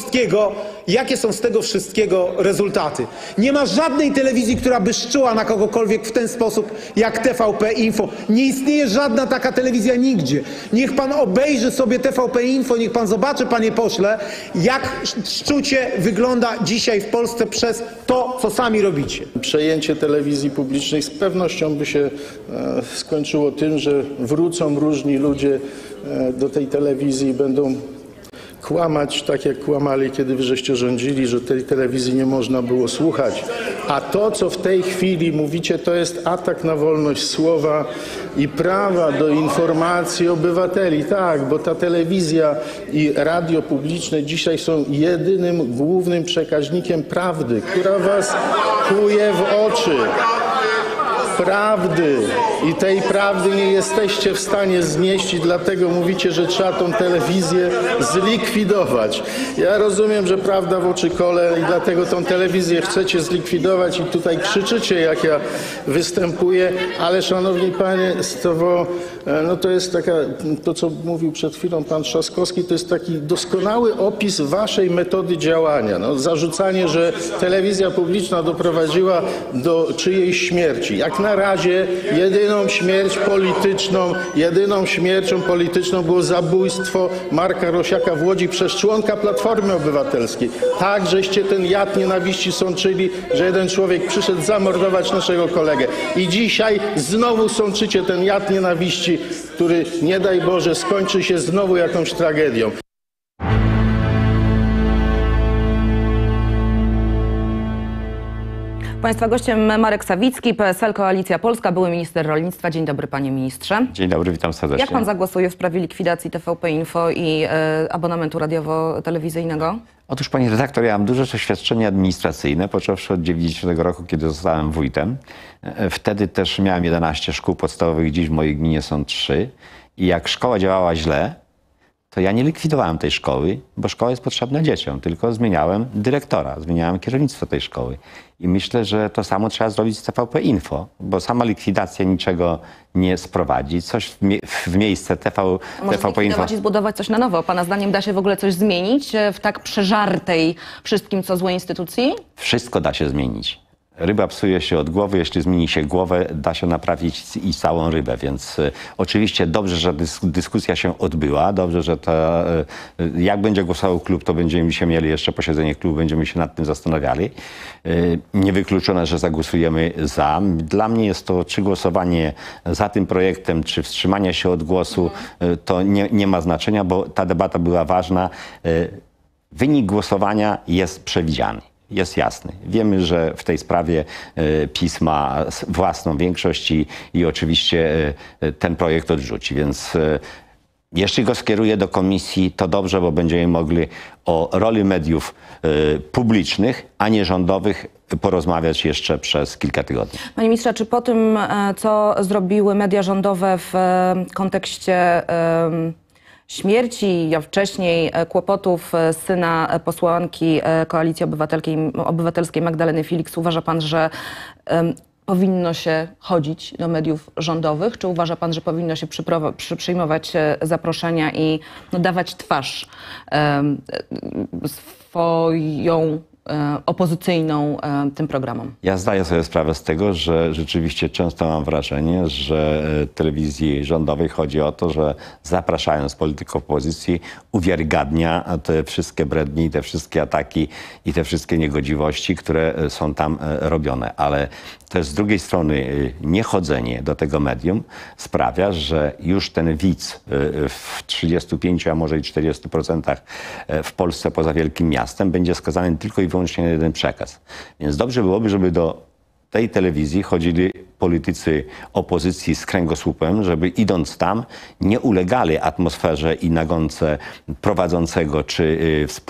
z tego wszystkiego rezultaty? Nie ma żadnej telewizji, która by szczuła na kogokolwiek w ten sposób jak TVP Info. Nie istnieje żadna taka telewizja nigdzie. Niech pan obejrzy sobie TVP Info, niech pan zobaczy, panie pośle, jak szczucie wygląda dzisiaj w Polsce przez to, co sami robicie. Przejęcie telewizji publicznej z pewnością by się skończyło tym, że wrócą różni ludzie do tej telewizji i będą kłamać tak, jak kłamali, kiedy wy żeście rządzili, że tej telewizji nie można było słuchać. A to, co w tej chwili mówicie, to jest atak na wolność słowa i prawa do informacji obywateli. Tak, bo ta telewizja i radio publiczne dzisiaj są jedynym, głównym przekaźnikiem prawdy, która was kłuje w oczy. Prawdy i tej prawdy nie jesteście w stanie znieść i dlatego mówicie, że trzeba tą telewizję zlikwidować. Ja rozumiem, że prawda w oczy kole i dlatego tą telewizję chcecie zlikwidować i tutaj krzyczycie, jak ja występuję, ale szanowni państwo, no to jest taka, to co mówił przed chwilą pan Trzaskowski, to jest taki doskonały opis waszej metody działania. No, zarzucanie, że telewizja publiczna doprowadziła do czyjejś śmierci. Jak na razie jedyną śmiercią polityczną było zabójstwo Marka Rosiaka w Łodzi przez członka Platformy Obywatelskiej. Tak, żeście ten jad nienawiści sączyli, że jeden człowiek przyszedł zamordować naszego kolegę. I dzisiaj znowu sączycie ten jad nienawiści, który nie daj Boże skończy się znowu jakąś tragedią. Państwa gościem Marek Sawicki, PSL, Koalicja Polska, były minister rolnictwa. Dzień dobry, panie ministrze. Dzień dobry, witam serdecznie. Jak pan zagłosuje w sprawie likwidacji TVP Info i abonamentu radiowo-telewizyjnego? Otóż, pani redaktor, ja mam duże doświadczenie administracyjne, począwszy od 90 roku, kiedy zostałem wójtem. Wtedy też miałem 11 szkół podstawowych, dziś w mojej gminie są 3. I jak szkoła działała źle, to ja nie likwidowałem tej szkoły, bo szkoła jest potrzebna dzieciom, tylko zmieniałem dyrektora, zmieniałem kierownictwo tej szkoły. I myślę, że to samo trzeba zrobić z TVP Info, bo sama likwidacja niczego nie sprowadzi. Coś w miejsce TVP Info... i zbudować coś na nowo. Pana zdaniem da się w ogóle coś zmienić w tak przeżartej wszystkim co złe instytucji? Wszystko da się zmienić. Ryba psuje się od głowy, jeśli zmieni się głowę, da się naprawić i całą rybę, więc oczywiście dobrze, że dyskusja się odbyła, dobrze, że to, jak będzie głosował klub, to będziemy się mieli jeszcze posiedzenie klubu, będziemy się nad tym zastanawiali. Niewykluczone, że zagłosujemy za. Dla mnie jest to, czy głosowanie za tym projektem, czy wstrzymanie się od głosu, to nie ma znaczenia, bo ta debata była ważna. Wynik głosowania jest przewidziany. Jest jasny. Wiemy, że w tej sprawie PiS ma własną większość i oczywiście ten projekt odrzuci, więc Jeśli go skieruje do komisji, to dobrze, bo będziemy mogli o roli mediów publicznych, a nie rządowych porozmawiać jeszcze przez kilka tygodni. Panie ministrze, czy po tym, co zrobiły media rządowe w kontekście śmierci, a wcześniej kłopotów syna posłanki Koalicji Obywatelskiej Magdaleny Filiks, uważa pan, że powinno się chodzić do mediów rządowych? Czy uważa pan, że powinno się przyjmować zaproszenia i dawać twarz swoją opozycyjną tym programom? Ja zdaję sobie sprawę z tego, że rzeczywiście często mam wrażenie, że telewizji rządowej chodzi o to, że zapraszając polityków opozycji uwiarygadnia te wszystkie brednie, te wszystkie ataki i te wszystkie niegodziwości, które są tam robione. Ale też z drugiej strony niechodzenie do tego medium sprawia, że już ten widz w 35, a może i 40% w Polsce poza wielkim miastem będzie skazany tylko i wyłącznie na jeden przekaz. Więc dobrze byłoby, żeby do tej telewizji chodzili politycy opozycji z kręgosłupem, żeby idąc tam nie ulegali atmosferze i nagonce prowadzącego czy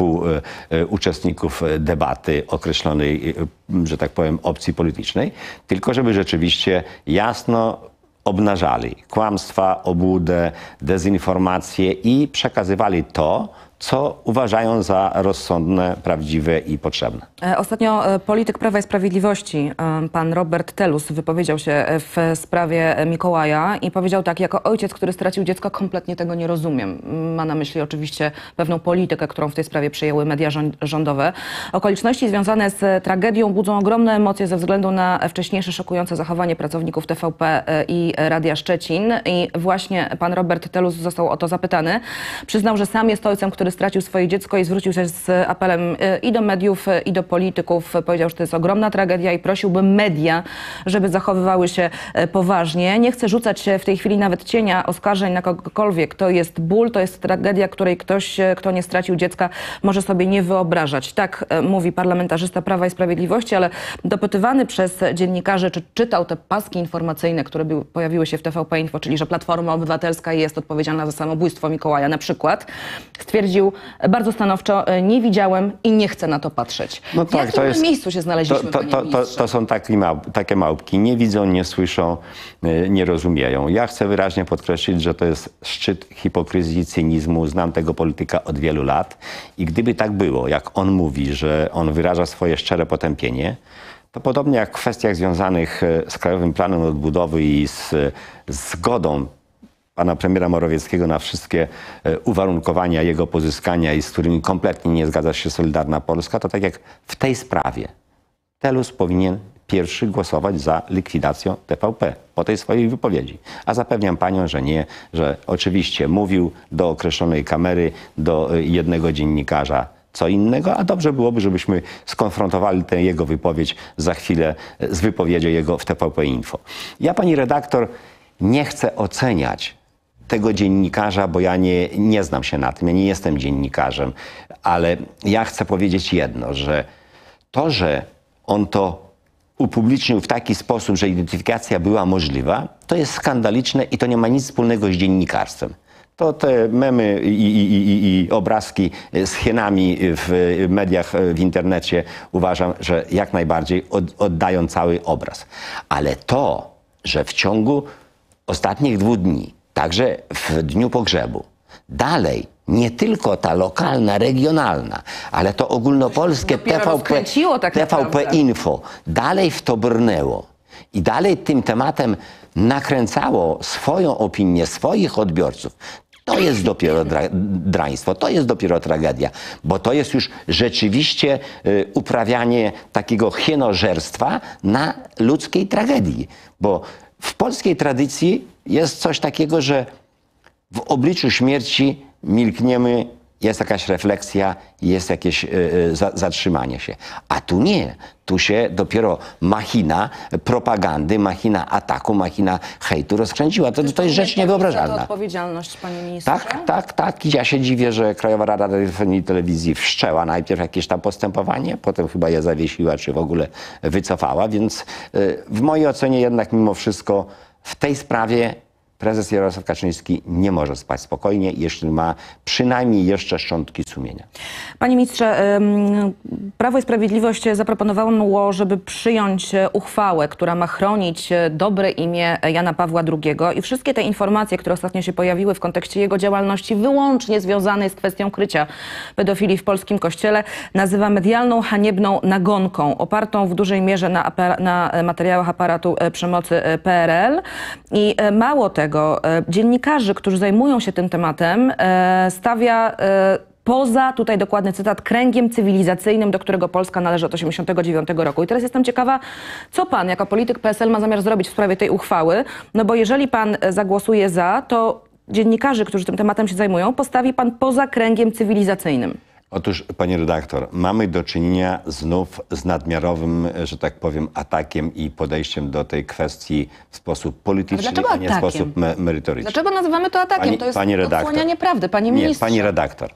współuczestników debaty określonej, że tak powiem, opcji politycznej, tylko żeby rzeczywiście jasno obnażali kłamstwa, obłudę, dezinformację i przekazywali to, co uważają za rozsądne, prawdziwe i potrzebne. Ostatnio polityk Prawa i Sprawiedliwości, pan Robert Telus, wypowiedział się w sprawie Mikołaja i powiedział tak: jako ojciec, który stracił dziecko, kompletnie tego nie rozumiem. Ma na myśli oczywiście pewną politykę, którą w tej sprawie przyjęły media rządowe. Okoliczności związane z tragedią budzą ogromne emocje ze względu na wcześniejsze szokujące zachowanie pracowników TVP i Radia Szczecin. I właśnie pan Robert Telus został o to zapytany. Przyznał, że sam jest ojcem, który stracił swoje dziecko i zwrócił się z apelem i do mediów, i do polityków. Powiedział, że to jest ogromna tragedia i prosiłby media, żeby zachowywały się poważnie. Nie chce rzucać się w tej chwili nawet cienia oskarżeń na kogokolwiek. To jest ból, to jest tragedia, której ktoś, kto nie stracił dziecka, może sobie nie wyobrażać. Tak mówi parlamentarzysta Prawa i Sprawiedliwości, ale dopytywany przez dziennikarzy, czy czytał te paski informacyjne, które pojawiły się w TVP Info, czyli że Platforma Obywatelska jest odpowiedzialna za samobójstwo Mikołaja na przykład, stwierdził bardzo stanowczo: nie widziałem i nie chcę na to patrzeć. No tak, w jakim miejscu się znaleźliśmy, panie ministrze? To są takie małpki. Nie widzą, nie słyszą, nie rozumieją. Ja chcę wyraźnie podkreślić, że to jest szczyt hipokryzji, cynizmu. Znam tego polityka od wielu lat i gdyby tak było, jak on mówi, że on wyraża swoje szczere potępienie, to podobnie jak w kwestiach związanych z Krajowym Planem Odbudowy i z zgodą pana premiera Morawieckiego na wszystkie uwarunkowania jego pozyskania i z którymi kompletnie nie zgadza się Solidarna Polska, to tak jak w tej sprawie Telus powinien pierwszy głosować za likwidacją TVP po tej swojej wypowiedzi. A zapewniam panią, że nie, że oczywiście mówił do określonej kamery, do jednego dziennikarza co innego, a dobrze byłoby, żebyśmy skonfrontowali tę jego wypowiedź za chwilę z wypowiedzią jego w TVP Info. Ja, pani redaktor, nie chcę oceniać tego dziennikarza, bo ja nie znam się na tym, ja nie jestem dziennikarzem, ale ja chcę powiedzieć jedno, że to, że on to upublicznił w taki sposób, że identyfikacja była możliwa, to jest skandaliczne i to nie ma nic wspólnego z dziennikarstwem. To te memy i obrazki z hienami w mediach, w internecie uważam, że jak najbardziej oddają cały obraz. Ale to, że w ciągu ostatnich 2 dni, także w dniu pogrzebu, dalej nie tylko ta lokalna, regionalna, ale to ogólnopolskie TVP Info dalej w to brnęło i dalej tym tematem nakręcało swoją opinię, swoich odbiorców. To jest dopiero draństwo, to jest dopiero tragedia, bo to jest już rzeczywiście uprawianie takiego hienożerstwa na ludzkiej tragedii. Bo w polskiej tradycji jest coś takiego, że w obliczu śmierci milkniemy, jest jakaś refleksja, jest jakieś zatrzymanie się. A tu nie. Tu się dopiero machina propagandy, machina ataku, machina hejtu rozkręciła. To jest rzecz niewyobrażalna. To odpowiedzialność, panie ministrze? Tak. Ja się dziwię, że Krajowa Rada Radiofonii i Telewizji wszczęła najpierw jakieś tam postępowanie, potem chyba je zawiesiła, czy w ogóle wycofała, więc w mojej ocenie jednak mimo wszystko w tej sprawie prezes Jarosław Kaczyński nie może spać spokojnie, jeśli ma przynajmniej jeszcze szczątki sumienia. Panie ministrze, Prawo i Sprawiedliwość zaproponowało, żeby przyjąć uchwałę, która ma chronić dobre imię Jana Pawła II i wszystkie te informacje, które ostatnio się pojawiły w kontekście jego działalności wyłącznie związanej z kwestią krycia pedofilii w polskim kościele, nazywa medialną, haniebną nagonką, opartą w dużej mierze na materiałach aparatu przemocy PRL. I mało tego, dziennikarzy, którzy zajmują się tym tematem, stawia poza, tutaj dokładny cytat, kręgiem cywilizacyjnym, do którego Polska należy od 1989 roku. I teraz jestem ciekawa, co pan jako polityk PSL ma zamiar zrobić w sprawie tej uchwały, no bo jeżeli pan zagłosuje za, to dziennikarzy, którzy tym tematem się zajmują, postawi pan poza kręgiem cywilizacyjnym. Otóż, pani redaktor, mamy do czynienia znów z nadmiarowym, że tak powiem, atakiem i podejściem do tej kwestii w sposób polityczny, a nie w sposób merytoryczny. Dlaczego nazywamy to atakiem? To jest odsłanianie prawdy, panie ministrze. Nie, pani redaktor.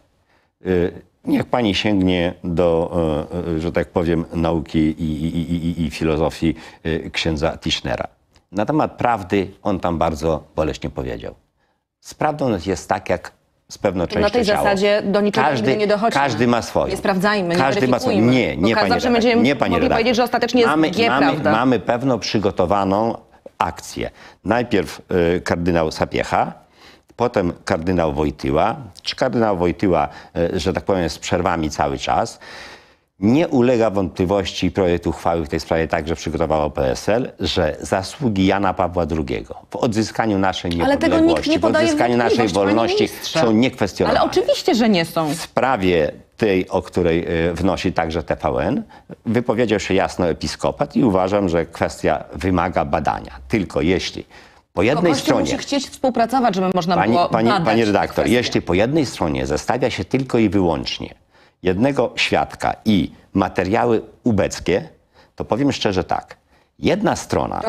Niech pani sięgnie do, że tak powiem, nauki i filozofii księdza Tischnera. Na temat prawdy on tam bardzo boleśnie powiedział. Z prawdą jest tak, jak z pewną częścią na tej ciało. zasadzie do niczego nie dochodzi. Każdy ma swoje. Nie sprawdzajmy, każdy nie weryfikujmy. Nie, pani redaktor. Nie, pani redaktor. Powiedzieć, że ostatecznie jest prawda. Mamy pewną przygotowaną akcję. Najpierw kardynał Sapiecha, potem kardynał Wojtyła. Kardynał Wojtyła, że tak powiem, z przerwami cały czas. Nie ulega wątpliwości projekt uchwały w tej sprawie także przygotowało PSL, że zasługi Jana Pawła II w odzyskaniu naszej niepodległości, w odzyskaniu naszej wolności są niekwestionowane. Ale oczywiście, że nie są. W sprawie tej, o której wnosi także TVN, wypowiedział się jasno episkopat i uważam, że kwestia wymaga badania. Tylko jeśli po jednej stronie musi chcieć współpracować, żeby można było badać. Pani redaktor, jeśli po jednej stronie zestawia się tylko i wyłącznie jednego świadka i materiały ubeckie, to powiem szczerze tak. Jedna strona,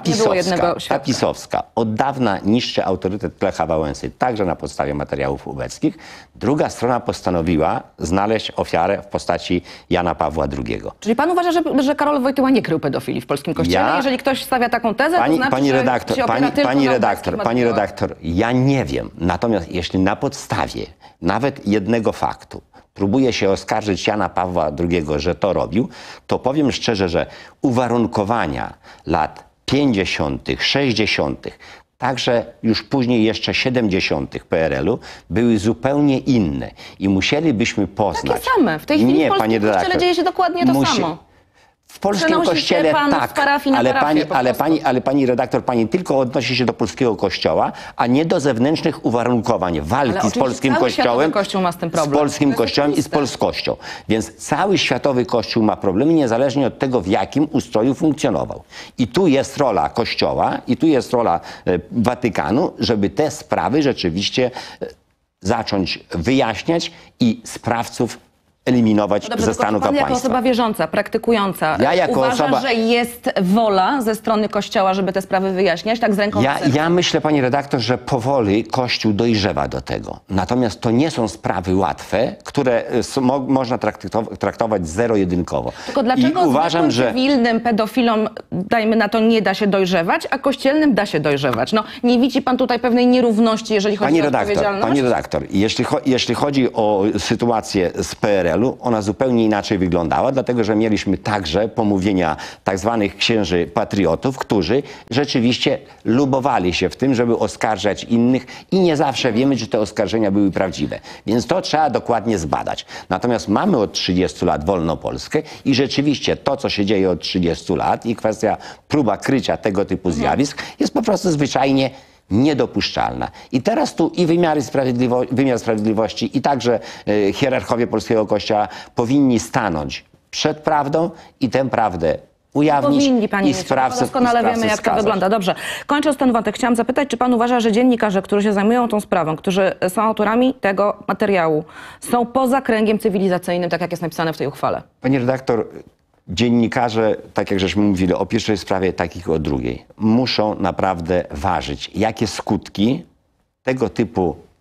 ta pisowska, od dawna niszczy autorytet Lecha Wałęsy, także na podstawie materiałów ubeckich. Druga strona postanowiła znaleźć ofiarę w postaci Jana Pawła II. Czyli pan uważa, że Karol Wojtyła nie krył pedofilii w polskim kościele? Jeżeli ktoś stawia taką tezę, to znaczy, pani redaktor, ja nie wiem. Natomiast jeśli na podstawie nawet jednego faktu próbuje się oskarżyć Jana Pawła II, że to robił, to powiem szczerze, że uwarunkowania lat 50., 60., także już później jeszcze 70. PRL-u były zupełnie inne i musielibyśmy poznać... Takie same. W tej chwili w polskim kościele dzieje się dokładnie to samo. W polskim kościele tak, ale pani redaktor, pani tylko odnosi się do polskiego kościoła, a nie do zewnętrznych uwarunkowań walki z polskim kościołem, ma z tym problem. z polskim kościołem i z polskością. Więc cały światowy kościół ma problemy, niezależnie od tego, w jakim ustroju funkcjonował. I tu jest rola Kościoła, i tu jest rola Watykanu, żeby te sprawy rzeczywiście zacząć wyjaśniać i sprawców eliminować ze stanu kapłaństwa. Pan jako osoba wierząca, praktykująca, uważa, że jest wola ze strony Kościoła, żeby te sprawy wyjaśniać, tak z ręką na sercu? Ja myślę, pani redaktor, że powoli Kościół dojrzewa do tego. Natomiast to nie są sprawy łatwe, które można traktować zero-jedynkowo. Tylko dlaczego uważam, że cywilnym pedofilom, dajmy na to, nie da się dojrzewać, a kościelnym da się dojrzewać? No, nie widzi pan tutaj pewnej nierówności, jeżeli chodzi o odpowiedzialność? Pani redaktor, jeśli chodzi o sytuację z PRL-u, ona zupełnie inaczej wyglądała, dlatego że mieliśmy także pomówienia tak zwanych księży patriotów, którzy rzeczywiście lubowali się w tym, żeby oskarżać innych i nie zawsze wiemy, czy te oskarżenia były prawdziwe. Więc to trzeba dokładnie zbadać. Natomiast mamy od 30 lat wolną Polskę i rzeczywiście to, co się dzieje od 30 lat i kwestia próba krycia tego typu zjawisk jest po prostu zwyczajnie niedopuszczalna. I teraz tu i wymiar sprawiedliwości i także hierarchowie polskiego kościoła powinni stanąć przed prawdą i tę prawdę ujawnić i sprawców doskonale wiemy, jak to wygląda. Dobrze, kończąc ten wątek, chciałam zapytać, czy pan uważa, że dziennikarze, którzy się zajmują tą sprawą, którzy są autorami tego materiału, są poza kręgiem cywilizacyjnym, tak jak jest napisane w tej uchwale? Pani redaktor, dziennikarze, tak jak żeśmy mówili o pierwszej sprawie, takich o drugiej, muszą naprawdę ważyć, jakie skutki tego typu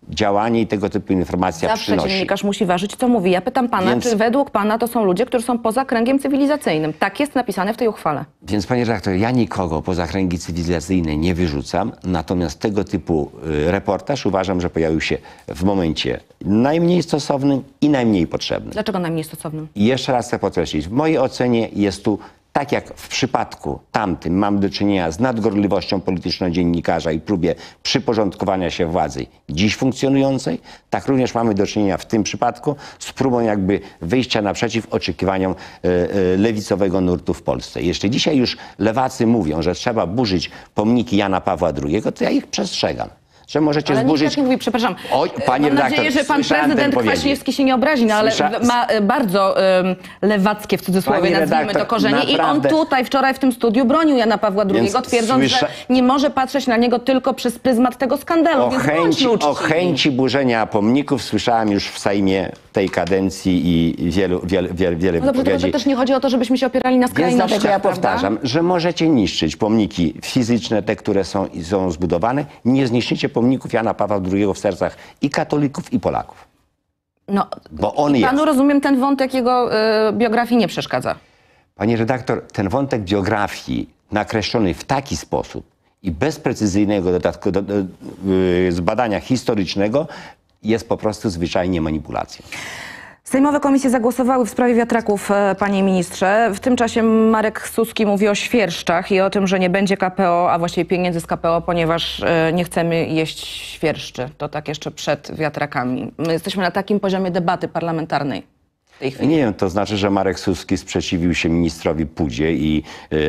działanie i tego typu informacja Zawsze przynosi. dziennikarz musi ważyć, co mówi. Ja pytam pana, Więc- czy według pana to są ludzie, którzy są poza kręgiem cywilizacyjnym? Tak jest napisane w tej uchwale. Więc panie redaktor, ja nikogo poza kręgi cywilizacyjne nie wyrzucam, natomiast tego typu reportaż uważam, że pojawił się w momencie najmniej stosownym i najmniej potrzebnym. Dlaczego najmniej stosownym? I jeszcze raz chcę podkreślić, w mojej ocenie jest tu, tak jak w przypadku tamtym, mamy do czynienia z nadgorliwością polityczną dziennikarza i próbie przyporządkowania się władzy dziś funkcjonującej, tak również mamy do czynienia w tym przypadku z próbą jakby wyjścia naprzeciw oczekiwaniom lewicowego nurtu w Polsce. Jeśli dzisiaj już lewacy mówią, że trzeba burzyć pomniki Jana Pawła II, to ja ich przestrzegam. Że możecie Ale nikt zburzyć... tak nie mówi, przepraszam. Oj, panie Mam redaktor, nadzieję, że pan słyszałem prezydent tę powiedzi. Kwaśniewski się nie obrazi, no ale ma bardzo lewackie w cudzysłowie, Pani nazwijmy redaktor, to korzenie. naprawdę. I on tutaj wczoraj w tym studiu bronił Jana Pawła II, Więc twierdząc, że nie może patrzeć na niego tylko przez pryzmat tego skandalu. O Więc chęci, bądźmy o uczciwi. chęci burzenia pomników słyszałem już w Sejmie tej kadencji i wiele No dobrze, wypowiedzi. to też nie chodzi o to, żebyśmy się opierali na Więc skrajnościach, dlatego ja prawda? powtarzam, że możecie niszczyć pomniki fizyczne, te, które są zbudowane. Nie zniszczycie pomników Jana Pawła II w sercach i katolików, i Polaków. No, Bo on jest. panu, rozumiem, ten wątek jego biografii nie przeszkadza. Panie redaktor, ten wątek biografii nakreślony w taki sposób i bez precyzyjnego zbadania historycznego jest po prostu zwyczajnie manipulacją. Sejmowe komisje zagłosowały w sprawie wiatraków, panie ministrze. W tym czasie Marek Suski mówi o świerszczach i o tym, że nie będzie KPO, a właściwie pieniędzy z KPO, ponieważ nie chcemy jeść świerszczy. To tak jeszcze przed wiatrakami. My jesteśmy na takim poziomie debaty parlamentarnej w tej chwili. Nie wiem, to znaczy, że Marek Suski sprzeciwił się ministrowi Pudzie i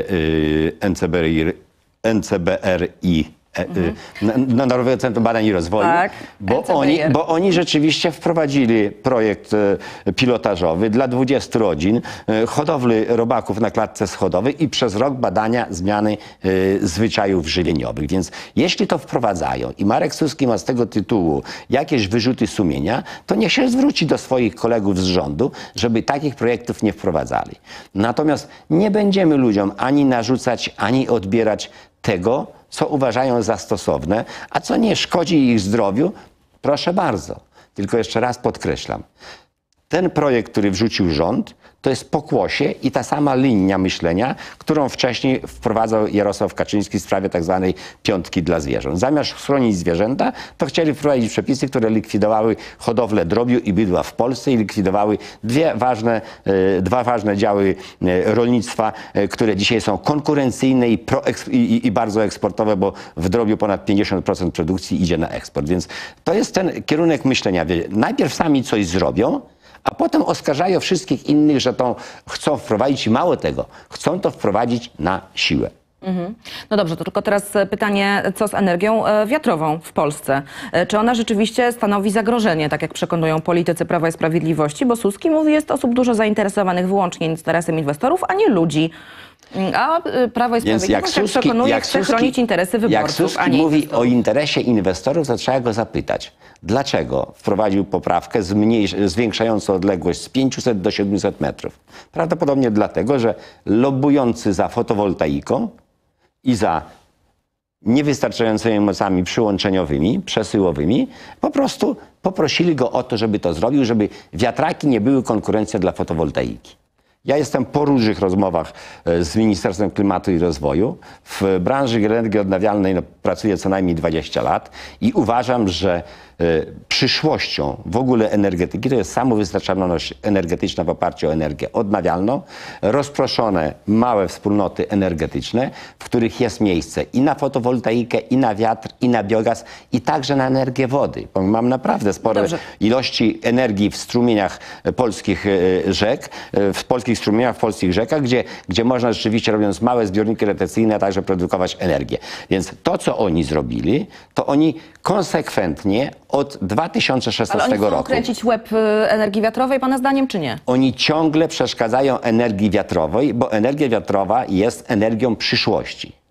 NCBRI, Narodowego Centrum Badań i Rozwoju, Tak, bo oni rzeczywiście wprowadzili projekt pilotażowy dla 20 rodzin hodowli robaków na klatce schodowej i przez rok badania zmiany zwyczajów żywieniowych. Więc jeśli to wprowadzają i Marek Suski ma z tego tytułu jakieś wyrzuty sumienia, to niech się zwróci do swoich kolegów z rządu, żeby takich projektów nie wprowadzali. Natomiast nie będziemy ludziom ani narzucać, ani odbierać tego, co uważają za stosowne, a co nie szkodzi ich zdrowiu, proszę bardzo. Tylko jeszcze raz podkreślam, ten projekt, który wrzucił rząd, to jest pokłosie i ta sama linia myślenia, którą wcześniej wprowadzał Jarosław Kaczyński w sprawie tak zwanej piątki dla zwierząt. Zamiast chronić zwierzęta, to chcieli wprowadzić przepisy, które likwidowały hodowlę drobiu i bydła w Polsce i likwidowały dwa ważne działy rolnictwa, które dzisiaj są konkurencyjne i bardzo eksportowe, bo w drobiu ponad 50% produkcji idzie na eksport. Więc to jest ten kierunek myślenia. Najpierw sami coś zrobią, a potem oskarżają wszystkich innych, że to chcą wprowadzić i mało tego, chcą to wprowadzić na siłę. No dobrze, to tylko teraz pytanie, co z energią wiatrową w Polsce? Czy ona rzeczywiście stanowi zagrożenie, tak jak przekonują politycy Prawa i Sprawiedliwości? Bo Suski mówi, jest osób dużo zainteresowanych wyłącznie interesem inwestorów, a nie ludzi. A Prawo i Sprawiedliwość przekonuje, chce chronić interesy wyborców, jak Suski a nie mówi inwestorów. o interesie inwestorów, to trzeba go zapytać, dlaczego wprowadził poprawkę zwiększającą odległość z 500 do 700 metrów. Prawdopodobnie dlatego, że lobbujący za fotowoltaiką i za niewystarczającymi mocami przyłączeniowymi, przesyłowymi, po prostu poprosili go o to, żeby to zrobił, żeby wiatraki nie były konkurencją dla fotowoltaiki. Ja jestem po różnych rozmowach z Ministerstwem Klimatu i Rozwoju. W branży energii odnawialnej pracuję co najmniej 20 lat i uważam, że przyszłością w ogóle energetyki to jest samowystarczalność energetyczna w oparciu o energię odnawialną, rozproszone małe wspólnoty energetyczne, w których jest miejsce i na fotowoltaikę, i na wiatr, i na biogaz, i także na energię wody. Bo mam naprawdę spore ilości energii w strumieniach polskich rzek, w polskich strumieniach, w polskich rzekach, gdzie można rzeczywiście, robiąc małe zbiorniki retencyjne, a także produkować energię. Więc to, co oni zrobili, to oni konsekwentnie od 2016 Ale oni chcą roku. kręcić łeb energii wiatrowej, pana zdaniem, czy nie? Oni ciągle przeszkadzają energii wiatrowej, bo energia wiatrowa jest energią przyszłości.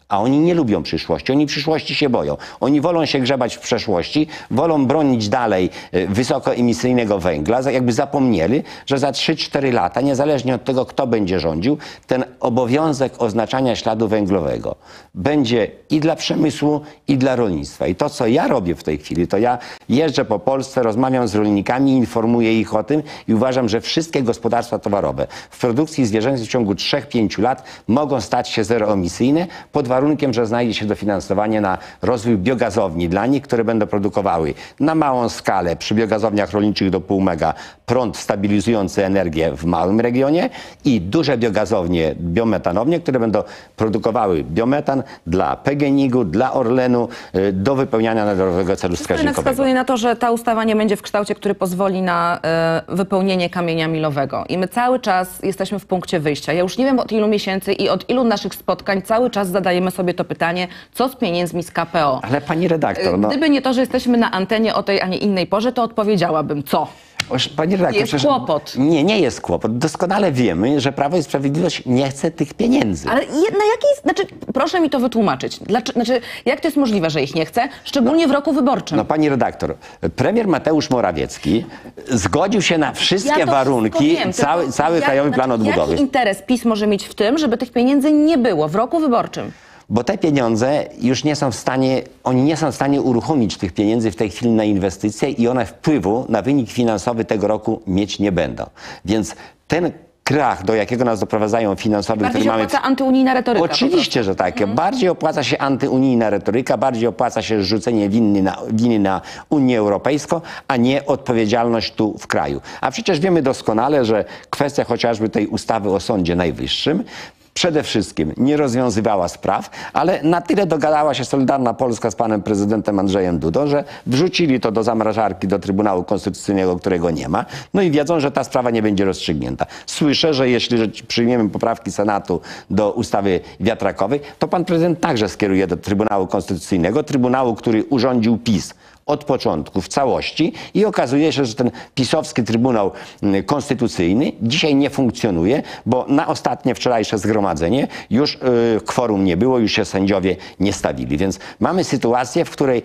A oni nie lubią przyszłości, oni przyszłości się boją. Oni wolą się grzebać w przeszłości, wolą bronić dalej wysokoemisyjnego węgla, jakby zapomnieli, że za 3-4 lata, niezależnie od tego, kto będzie rządził, ten obowiązek oznaczania śladu węglowego będzie i dla przemysłu, i dla rolnictwa. I to, co ja robię w tej chwili, to ja jeżdżę po Polsce, rozmawiam z rolnikami, informuję ich o tym i uważam, że wszystkie gospodarstwa towarowe w produkcji zwierzęcej w ciągu 3-5 lat mogą stać się zeroemisyjne pod warunkiem, że znajdzie się dofinansowanie na rozwój biogazowni dla nich, które będą produkowały na małą skalę przy biogazowniach rolniczych do 0,5 mega prąd stabilizujący energię w małym regionie i duże biogazownie, biometanownie, które będą produkowały biometan dla PGNiG-u, dla Orlenu do wypełniania narodowego celu wskaźnikowego. Wskazuje na to, że ta ustawa nie będzie w kształcie, który pozwoli na wypełnienie kamienia milowego. I my cały czas jesteśmy w punkcie wyjścia. Ja już nie wiem od ilu miesięcy i od ilu naszych spotkań cały czas zadajemy sobie to pytanie, co z pieniędzmi z KPO. Ale pani redaktor, no... Gdyby nie to, że jesteśmy na antenie o tej, a nie innej porze, to odpowiedziałabym co? Pani redaktor, jest kłopot. Nie jest kłopot. Doskonale wiemy, że Prawo i Sprawiedliwość nie chce tych pieniędzy. Ale na jakiej... Znaczy, proszę mi to wytłumaczyć. Jak to jest możliwe, że ich nie chce? Szczególnie w roku wyborczym. No pani redaktor, premier Mateusz Morawiecki zgodził się na wszystkie warunki, cały Krajowy Plan Odbudowy. Jaki interes PiS może mieć w tym, żeby tych pieniędzy nie było w roku wyborczym? Bo te pieniądze już nie są w stanie, oni nie są w stanie uruchomić tych pieniędzy w tej chwili na inwestycje i one wpływu na wynik finansowy tego roku mieć nie będą. Więc ten krach, do jakiego nas doprowadzają finansowy, bardziej który mamy... opłaca antyunijna retoryka. Oczywiście, że tak. Bardziej opłaca się antyunijna retoryka, bardziej opłaca się rzucenie winy na Unię Europejską, a nie odpowiedzialność tu w kraju. A przecież wiemy doskonale, że kwestia chociażby tej ustawy o Sądzie Najwyższym przede wszystkim nie rozwiązywała spraw, ale na tyle dogadała się Solidarna Polska z panem prezydentem Andrzejem Dudą, że wrzucili to do zamrażarki, do Trybunału Konstytucyjnego, którego nie ma. No i wiedzą, że ta sprawa nie będzie rozstrzygnięta. Słyszę, że jeśli przyjmiemy poprawki Senatu do ustawy wiatrakowej, to pan prezydent także skieruje do Trybunału Konstytucyjnego, Trybunału, który urządził PiS od początku, w całości i okazuje się, że ten pisowski Trybunał Konstytucyjny dzisiaj nie funkcjonuje, bo na ostatnie wczorajsze zgromadzenie już kworum nie było, już się sędziowie nie stawili. Więc mamy sytuację, w której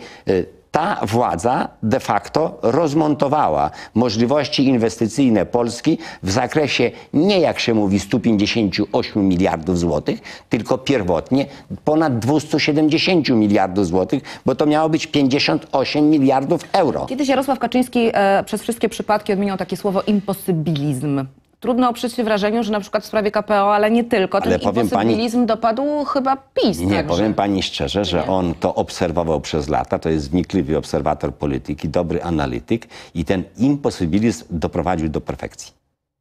ta władza de facto rozmontowała możliwości inwestycyjne Polski w zakresie nie, jak się mówi, 158 miliardów złotych, tylko pierwotnie ponad 270 miliardów złotych, bo to miało być 58 miliardów euro. Kiedyś Jarosław Kaczyński przez wszystkie przypadki odmieniał takie słowo imposybilizm. Trudno oprzeć się wrażeniu, że na przykład w sprawie KPO, ale nie tylko, ten imposybilizm dopadł chyba PiS. Nie, także. Powiem pani szczerze, że on to obserwował przez lata, to jest wnikliwy obserwator polityki, dobry analityk i ten imposybilizm doprowadził do perfekcji.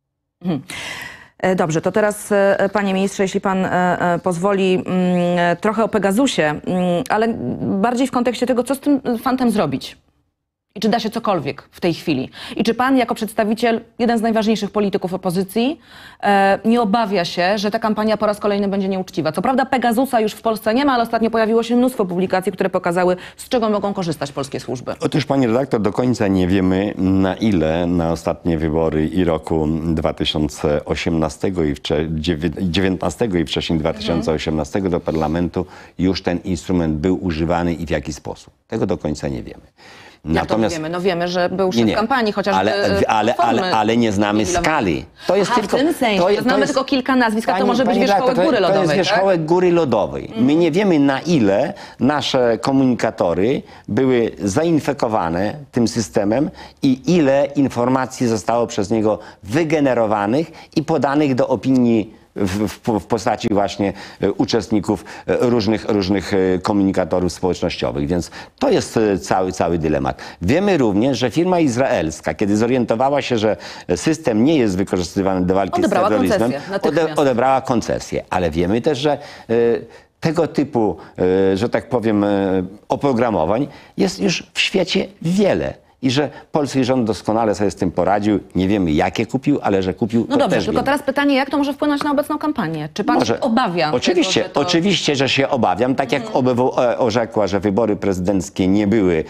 Dobrze, to teraz panie ministrze, jeśli pan pozwoli, trochę o Pegasusie, ale bardziej w kontekście tego, co z tym fantem zrobić. I czy da się cokolwiek w tej chwili? I czy pan jako przedstawiciel, jeden z najważniejszych polityków opozycji, nie obawia się, że ta kampania po raz kolejny będzie nieuczciwa? Co prawda Pegasusa już w Polsce nie ma, ale ostatnio pojawiło się mnóstwo publikacji, które pokazały, z czego mogą korzystać polskie służby. Otóż pani redaktor, do końca nie wiemy, na ile na ostatnie wybory i roku 2018 i 2019 i wcześniej 2018 do parlamentu już ten instrument był używany i w jaki sposób. Tego do końca nie wiemy. Natomiast wiemy? No wiemy, że był szef kampanii, chociażby ale nie znamy skali. To jest tylko, w tym sensie, znamy tylko kilka nazwisk, a to może być wierzchołek góry lodowej. To jest wierzchołek góry lodowej. My nie wiemy, na ile nasze komunikatory były zainfekowane tym systemem i ile informacji zostało przez niego wygenerowanych i podanych do opinii w postaci właśnie uczestników różnych komunikatorów społecznościowych. Więc to jest cały dylemat. Wiemy również, że firma izraelska, kiedy zorientowała się, że system nie jest wykorzystywany do walki z terroryzmem, odebrała koncesję. Ale wiemy też, że tego typu, że tak powiem, oprogramowań jest już w świecie wiele. I że polski rząd doskonale sobie z tym poradził. Nie wiemy, jakie kupił, ale że kupił, no to dobrze, też tylko wiemy. teraz pytanie, jak to może wpłynąć na obecną kampanię? Czy pan się obawia Oczywiście, tego, że to... oczywiście, że się obawiam. Tak jak OBWE orzekła, że wybory prezydenckie nie były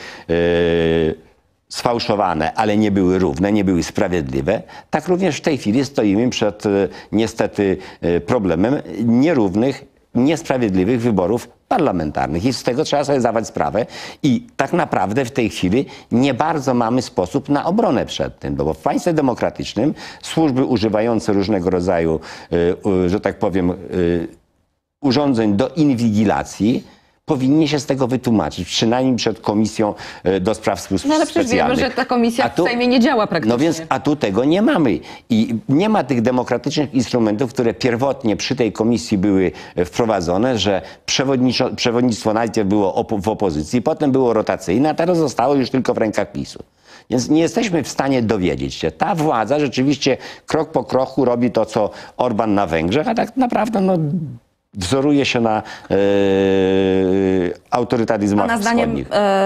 sfałszowane, ale nie były równe, nie były sprawiedliwe, tak również w tej chwili stoimy przed niestety problemem nierównych niesprawiedliwych wyborów parlamentarnych. I z tego trzeba sobie zdawać sprawę. I tak naprawdę w tej chwili nie bardzo mamy sposób na obronę przed tym. Bo w państwie demokratycznym służby używające różnego rodzaju, że tak powiem, urządzeń do inwigilacji powinni się z tego wytłumaczyć, przynajmniej przed Komisją do Spraw Służb No ale przecież Specjalnych. wiemy, że ta komisja w Sejmie nie działa praktycznie. No więc, a tu tego nie mamy. I nie ma tych demokratycznych instrumentów, które pierwotnie przy tej komisji były wprowadzone, że przewodnictwo najpierw było w opozycji, potem było rotacyjne, a teraz zostało już tylko w rękach PiS-u. Więc nie jesteśmy w stanie dowiedzieć się. Ta władza rzeczywiście krok po kroku robi to, co Orban na Węgrzech, a tak naprawdę wzoruje się na autorytaryzmach Pana zdaniem wschodnich.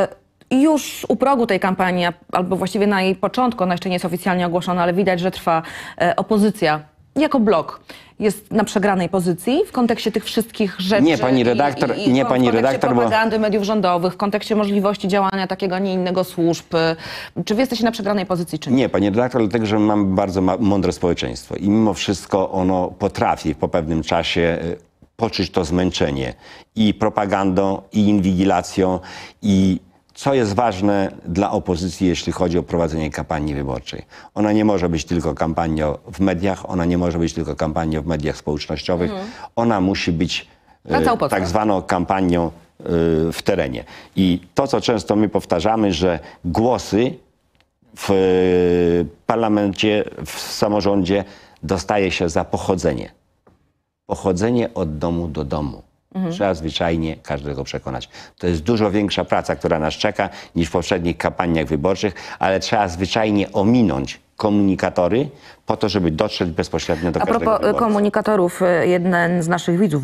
już u progu tej kampanii, albo właściwie na jej początku, ona jeszcze nie jest oficjalnie ogłoszona, ale widać, że trwa, opozycja jako blok jest na przegranej pozycji w kontekście tych wszystkich rzeczy. Nie, pani redaktor, w kontekście propagandy mediów rządowych, w kontekście możliwości działania takiego, a nie innego służb. Czy wy jesteście na przegranej pozycji, czy nie? Nie, pani redaktor, dlatego, że mamy bardzo mądre społeczeństwo i mimo wszystko ono potrafi po pewnym czasie poczuć to zmęczenie i propagandą, i inwigilacją, i co jest ważne dla opozycji, jeśli chodzi o prowadzenie kampanii wyborczej. Ona nie może być tylko kampanią w mediach, ona nie może być tylko kampanią w mediach społecznościowych. Ona musi być tak zwaną kampanią w terenie. I to, co często my powtarzamy, że głosy w parlamencie, w samorządzie dostaje się za pochodzenie. Pochodzenie od domu do domu. Trzeba zwyczajnie każdego przekonać. To jest dużo większa praca, która nas czeka niż w poprzednich kampaniach wyborczych, ale trzeba zwyczajnie ominąć komunikatory po to, żeby dotrzeć bezpośrednio do każdego wyborcy. A propos komunikatorów, jeden z naszych widzów,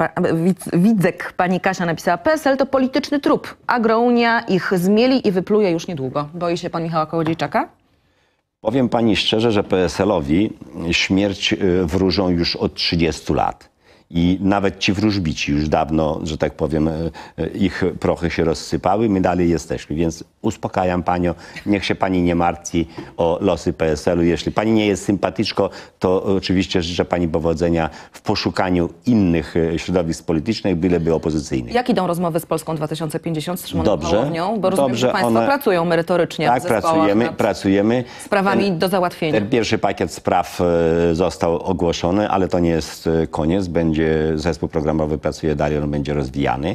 widzek, pani Kasia napisała: PSL to polityczny trup. Agrounia ich zmieli i wypluje już niedługo. Boi się pan Michała Kołodziejczaka? Powiem pani szczerze, że PSL-owi śmierć wróżą już od 30 lat. I nawet ci wróżbici już dawno, że tak powiem, ich prochy się rozsypały, my dalej jesteśmy. Więc uspokajam panią, niech się pani nie martwi o losy PSL-u. Jeśli pani nie jest sympatyczką, to oczywiście życzę pani powodzenia w poszukaniu innych środowisk politycznych, byleby opozycyjnych. Jak idą rozmowy z Polską 2050, z Szymonem Hołownią? Bo rozumiem, że państwo pracują merytorycznie tak, w zespołach pracujemy. Sprawami do załatwienia. Ten pierwszy pakiet spraw został ogłoszony, ale to nie jest koniec. Zespół programowy pracuje dalej, on będzie rozwijany.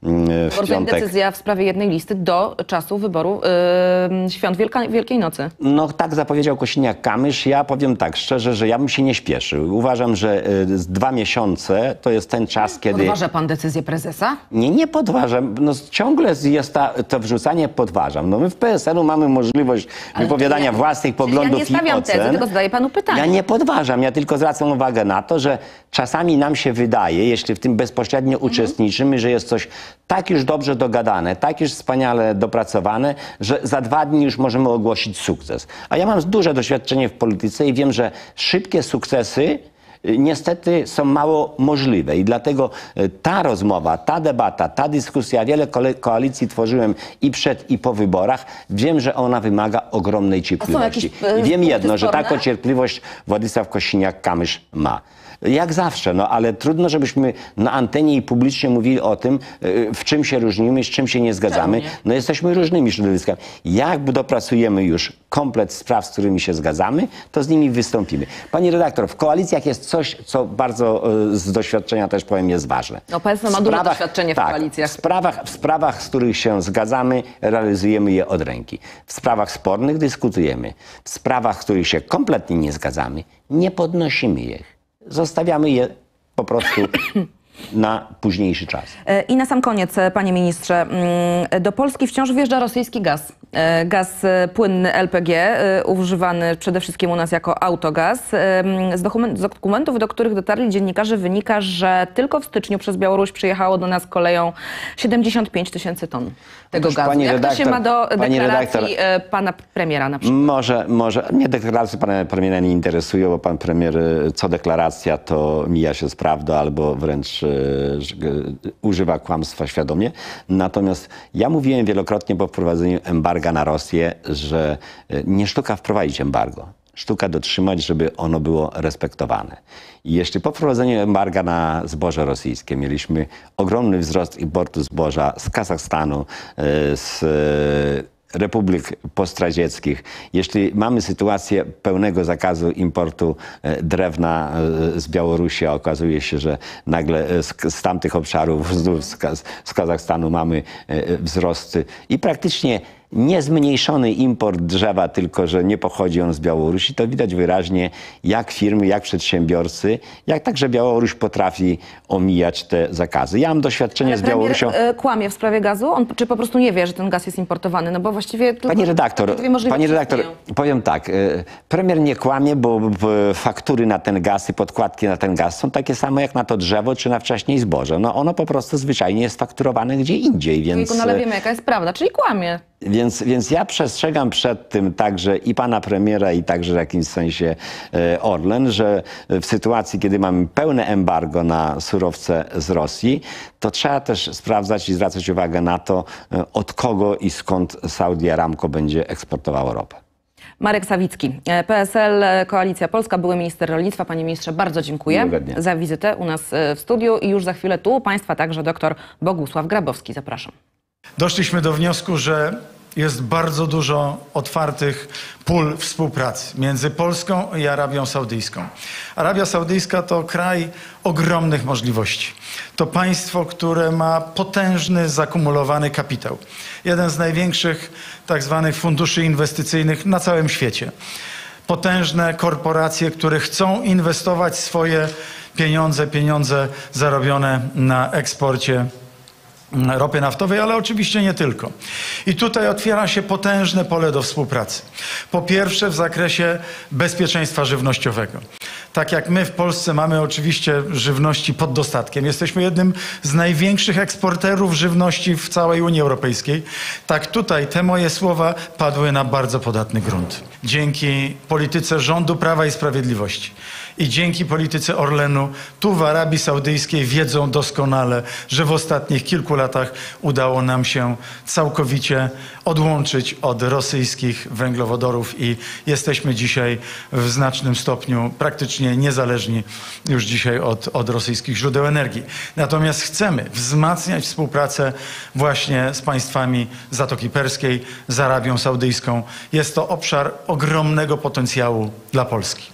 W piątek decyzja w sprawie jednej listy do czasu wyboru świąt Wielkiej Nocy. No tak zapowiedział Kosiniak-Kamysz. Ja powiem tak szczerze, że ja bym się nie śpieszył. Uważam, że 2 miesiące to jest ten czas, kiedy... Podważa pan decyzję prezesa? Nie podważam. No, ciągle jest to wrzucanie podważam. No, my w PSL-u mamy możliwość wypowiadania własnych poglądów i ocen. Ja nie stawiam tezy, tylko zadaję panu pytanie. Ja nie podważam. Ja tylko zwracam uwagę na to, że czasami nam się wydaje, jeśli w tym bezpośrednio uczestniczymy, że jest coś tak już dobrze dogadane, tak już wspaniale dopracowane, że za 2 dni już możemy ogłosić sukces. A ja mam duże doświadczenie w polityce i wiem, że szybkie sukcesy niestety są mało możliwe i dlatego ta rozmowa, ta debata, ta dyskusja, wiele koalicji tworzyłem i przed, i po wyborach. Wiem, że ona wymaga ogromnej cierpliwości. I wiem jedno, że taką cierpliwość Władysław Kosiniak-Kamysz ma. Jak zawsze, no ale trudno, żebyśmy na antenie i publicznie mówili o tym, w czym się różnimy, z czym się nie zgadzamy. No jesteśmy różnymi środowiskami. Jak dopracujemy już komplet spraw, z którymi się zgadzamy, to z nimi wystąpimy. Pani redaktor, w koalicjach jest coś, co bardzo z doświadczenia też powiem jest ważne. No PSL ma duże doświadczenie w koalicjach. W sprawach, z których się zgadzamy, realizujemy je od ręki. W sprawach spornych dyskutujemy. W sprawach, w których się kompletnie nie zgadzamy, nie podnosimy ich. Zostawiamy je po prostu na późniejszy czas. I na sam koniec, panie ministrze, do Polski wciąż wjeżdża rosyjski gaz. Gaz płynny LPG, używany przede wszystkim u nas jako autogaz. Z dokumentów, do których dotarli dziennikarze, wynika, że tylko w styczniu przez Białoruś przyjechało do nas koleją 75 000 ton tego gazu. Jak to się ma do deklaracji pana premiera na przykład? Może mnie deklaracje pana premiera nie interesują, bo pan premier co deklaracja to mija się z prawdą albo wręcz używa kłamstwa świadomie. Natomiast ja mówiłem wielokrotnie po wprowadzeniu embarga na Rosję, że nie sztuka wprowadzić embargo. sztuka dotrzymać, żeby ono było respektowane. I jeszcze po wprowadzeniu embarga na zboże rosyjskie mieliśmy ogromny wzrost importu zboża z Kazachstanu, z republik postradzieckich. Jeśli mamy sytuację pełnego zakazu importu drewna z Białorusi, a okazuje się, że nagle z tamtych obszarów, znów z Kazachstanu mamy wzrosty i praktycznie niezmniejszony import drzewa, tylko że nie pochodzi on z Białorusi, to widać wyraźnie, jak firmy, jak przedsiębiorcy, jak także Białoruś potrafi omijać te zakazy. Ja mam doświadczenie z Białorusią. Kłamie w sprawie gazu? On czy po prostu nie wie, że ten gaz jest importowany? No bo właściwie tylko Pani redaktor, istnieją. powiem tak. Premier nie kłamie, bo faktury na ten gaz i podkładki na ten gaz są takie same jak na to drzewo, czy na wcześniej zboże. No ono po prostu zwyczajnie jest fakturowane gdzie indziej, więc... No ale wiemy, jaka jest prawda, czyli kłamie. Więc ja przestrzegam przed tym także i pana premiera, i także w jakimś sensie Orlen, że w sytuacji, kiedy mamy pełne embargo na surowce z Rosji, to trzeba też sprawdzać i zwracać uwagę na to, od kogo i skąd Saudi Aramco będzie eksportowało ropę. Marek Sawicki, PSL, Koalicja Polska, były minister rolnictwa. Panie ministrze, bardzo dziękuję za wizytę u nas w studiu i już za chwilę tu u państwa także dr Bogusław Grabowski. Zapraszam. Doszliśmy do wniosku, że jest bardzo dużo otwartych pól współpracy między Polską i Arabią Saudyjską. Arabia Saudyjska to kraj ogromnych możliwości. To państwo, które ma potężny, zakumulowany kapitał. Jeden z największych tak zwanych funduszy inwestycyjnych na całym świecie. Potężne korporacje, które chcą inwestować swoje pieniądze zarobione na eksporcie ropy naftowej, ale oczywiście nie tylko. I tutaj otwiera się potężne pole do współpracy. Po pierwsze w zakresie bezpieczeństwa żywnościowego. Tak jak my w Polsce mamy oczywiście żywności pod dostatkiem, jesteśmy jednym z największych eksporterów żywności w całej Unii Europejskiej, tak tutaj te moje słowa padły na bardzo podatny grunt. Dzięki polityce rządu Prawa i Sprawiedliwości i dzięki polityce Orlenu tu w Arabii Saudyjskiej wiedzą doskonale, że w ostatnich kilku latach udało nam się całkowicie odłączyć od rosyjskich węglowodorów i jesteśmy dzisiaj w znacznym stopniu praktycznie niezależni już dzisiaj od rosyjskich źródeł energii. Natomiast chcemy wzmacniać współpracę właśnie z państwami Zatoki Perskiej, z Arabią Saudyjską. Jest to obszar ogromnego potencjału dla Polski.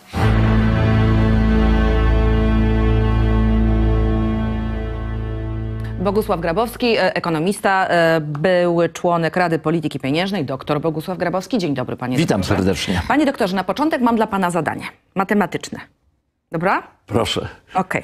Bogusław Grabowski, ekonomista, były członek Rady Polityki Pieniężnej, doktor Bogusław Grabowski. Dzień dobry, panie Witam doktorze. serdecznie. Panie doktorze, na początek mam dla pana zadanie matematyczne. Dobra? Proszę. Okej.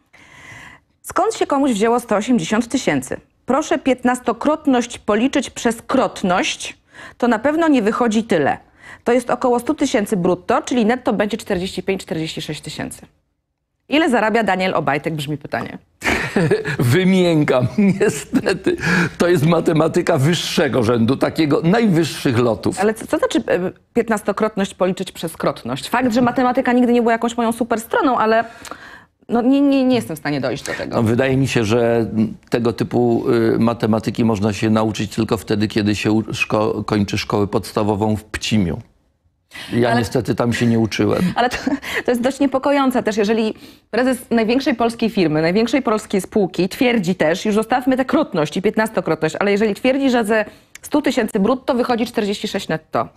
Skąd się komuś wzięło 180 000? Proszę 15-krotność policzyć przez krotność, to na pewno nie wychodzi tyle. To jest około 100 000 brutto, czyli netto będzie 45-46 tysięcy. Ile zarabia Daniel Obajtek? Brzmi pytanie. Wymiękam, niestety. To jest matematyka wyższego rzędu, takiego najwyższych lotów. Ale co znaczy 15-krotność policzyć przez krotność? Fakt, że matematyka nigdy nie była jakąś moją super stroną, ale no nie jestem w stanie dojść do tego. No, wydaje mi się, że tego typu matematyki można się nauczyć tylko wtedy, kiedy się kończy szkołę podstawową w Pcimiu. Ja niestety tam się nie uczyłem. Ale to jest dość niepokojące też, jeżeli prezes największej polskiej firmy, największej polskiej spółki twierdzi też, już zostawmy tę krotność i 15-krotność, ale jeżeli twierdzi, że ze 100 000 brutto wychodzi 46 netto.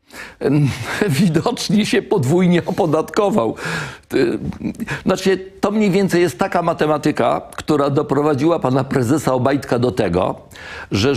Widocznie się podwójnie opodatkował. Znaczy, to mniej więcej jest taka matematyka, która doprowadziła pana prezesa Obajtka do tego, że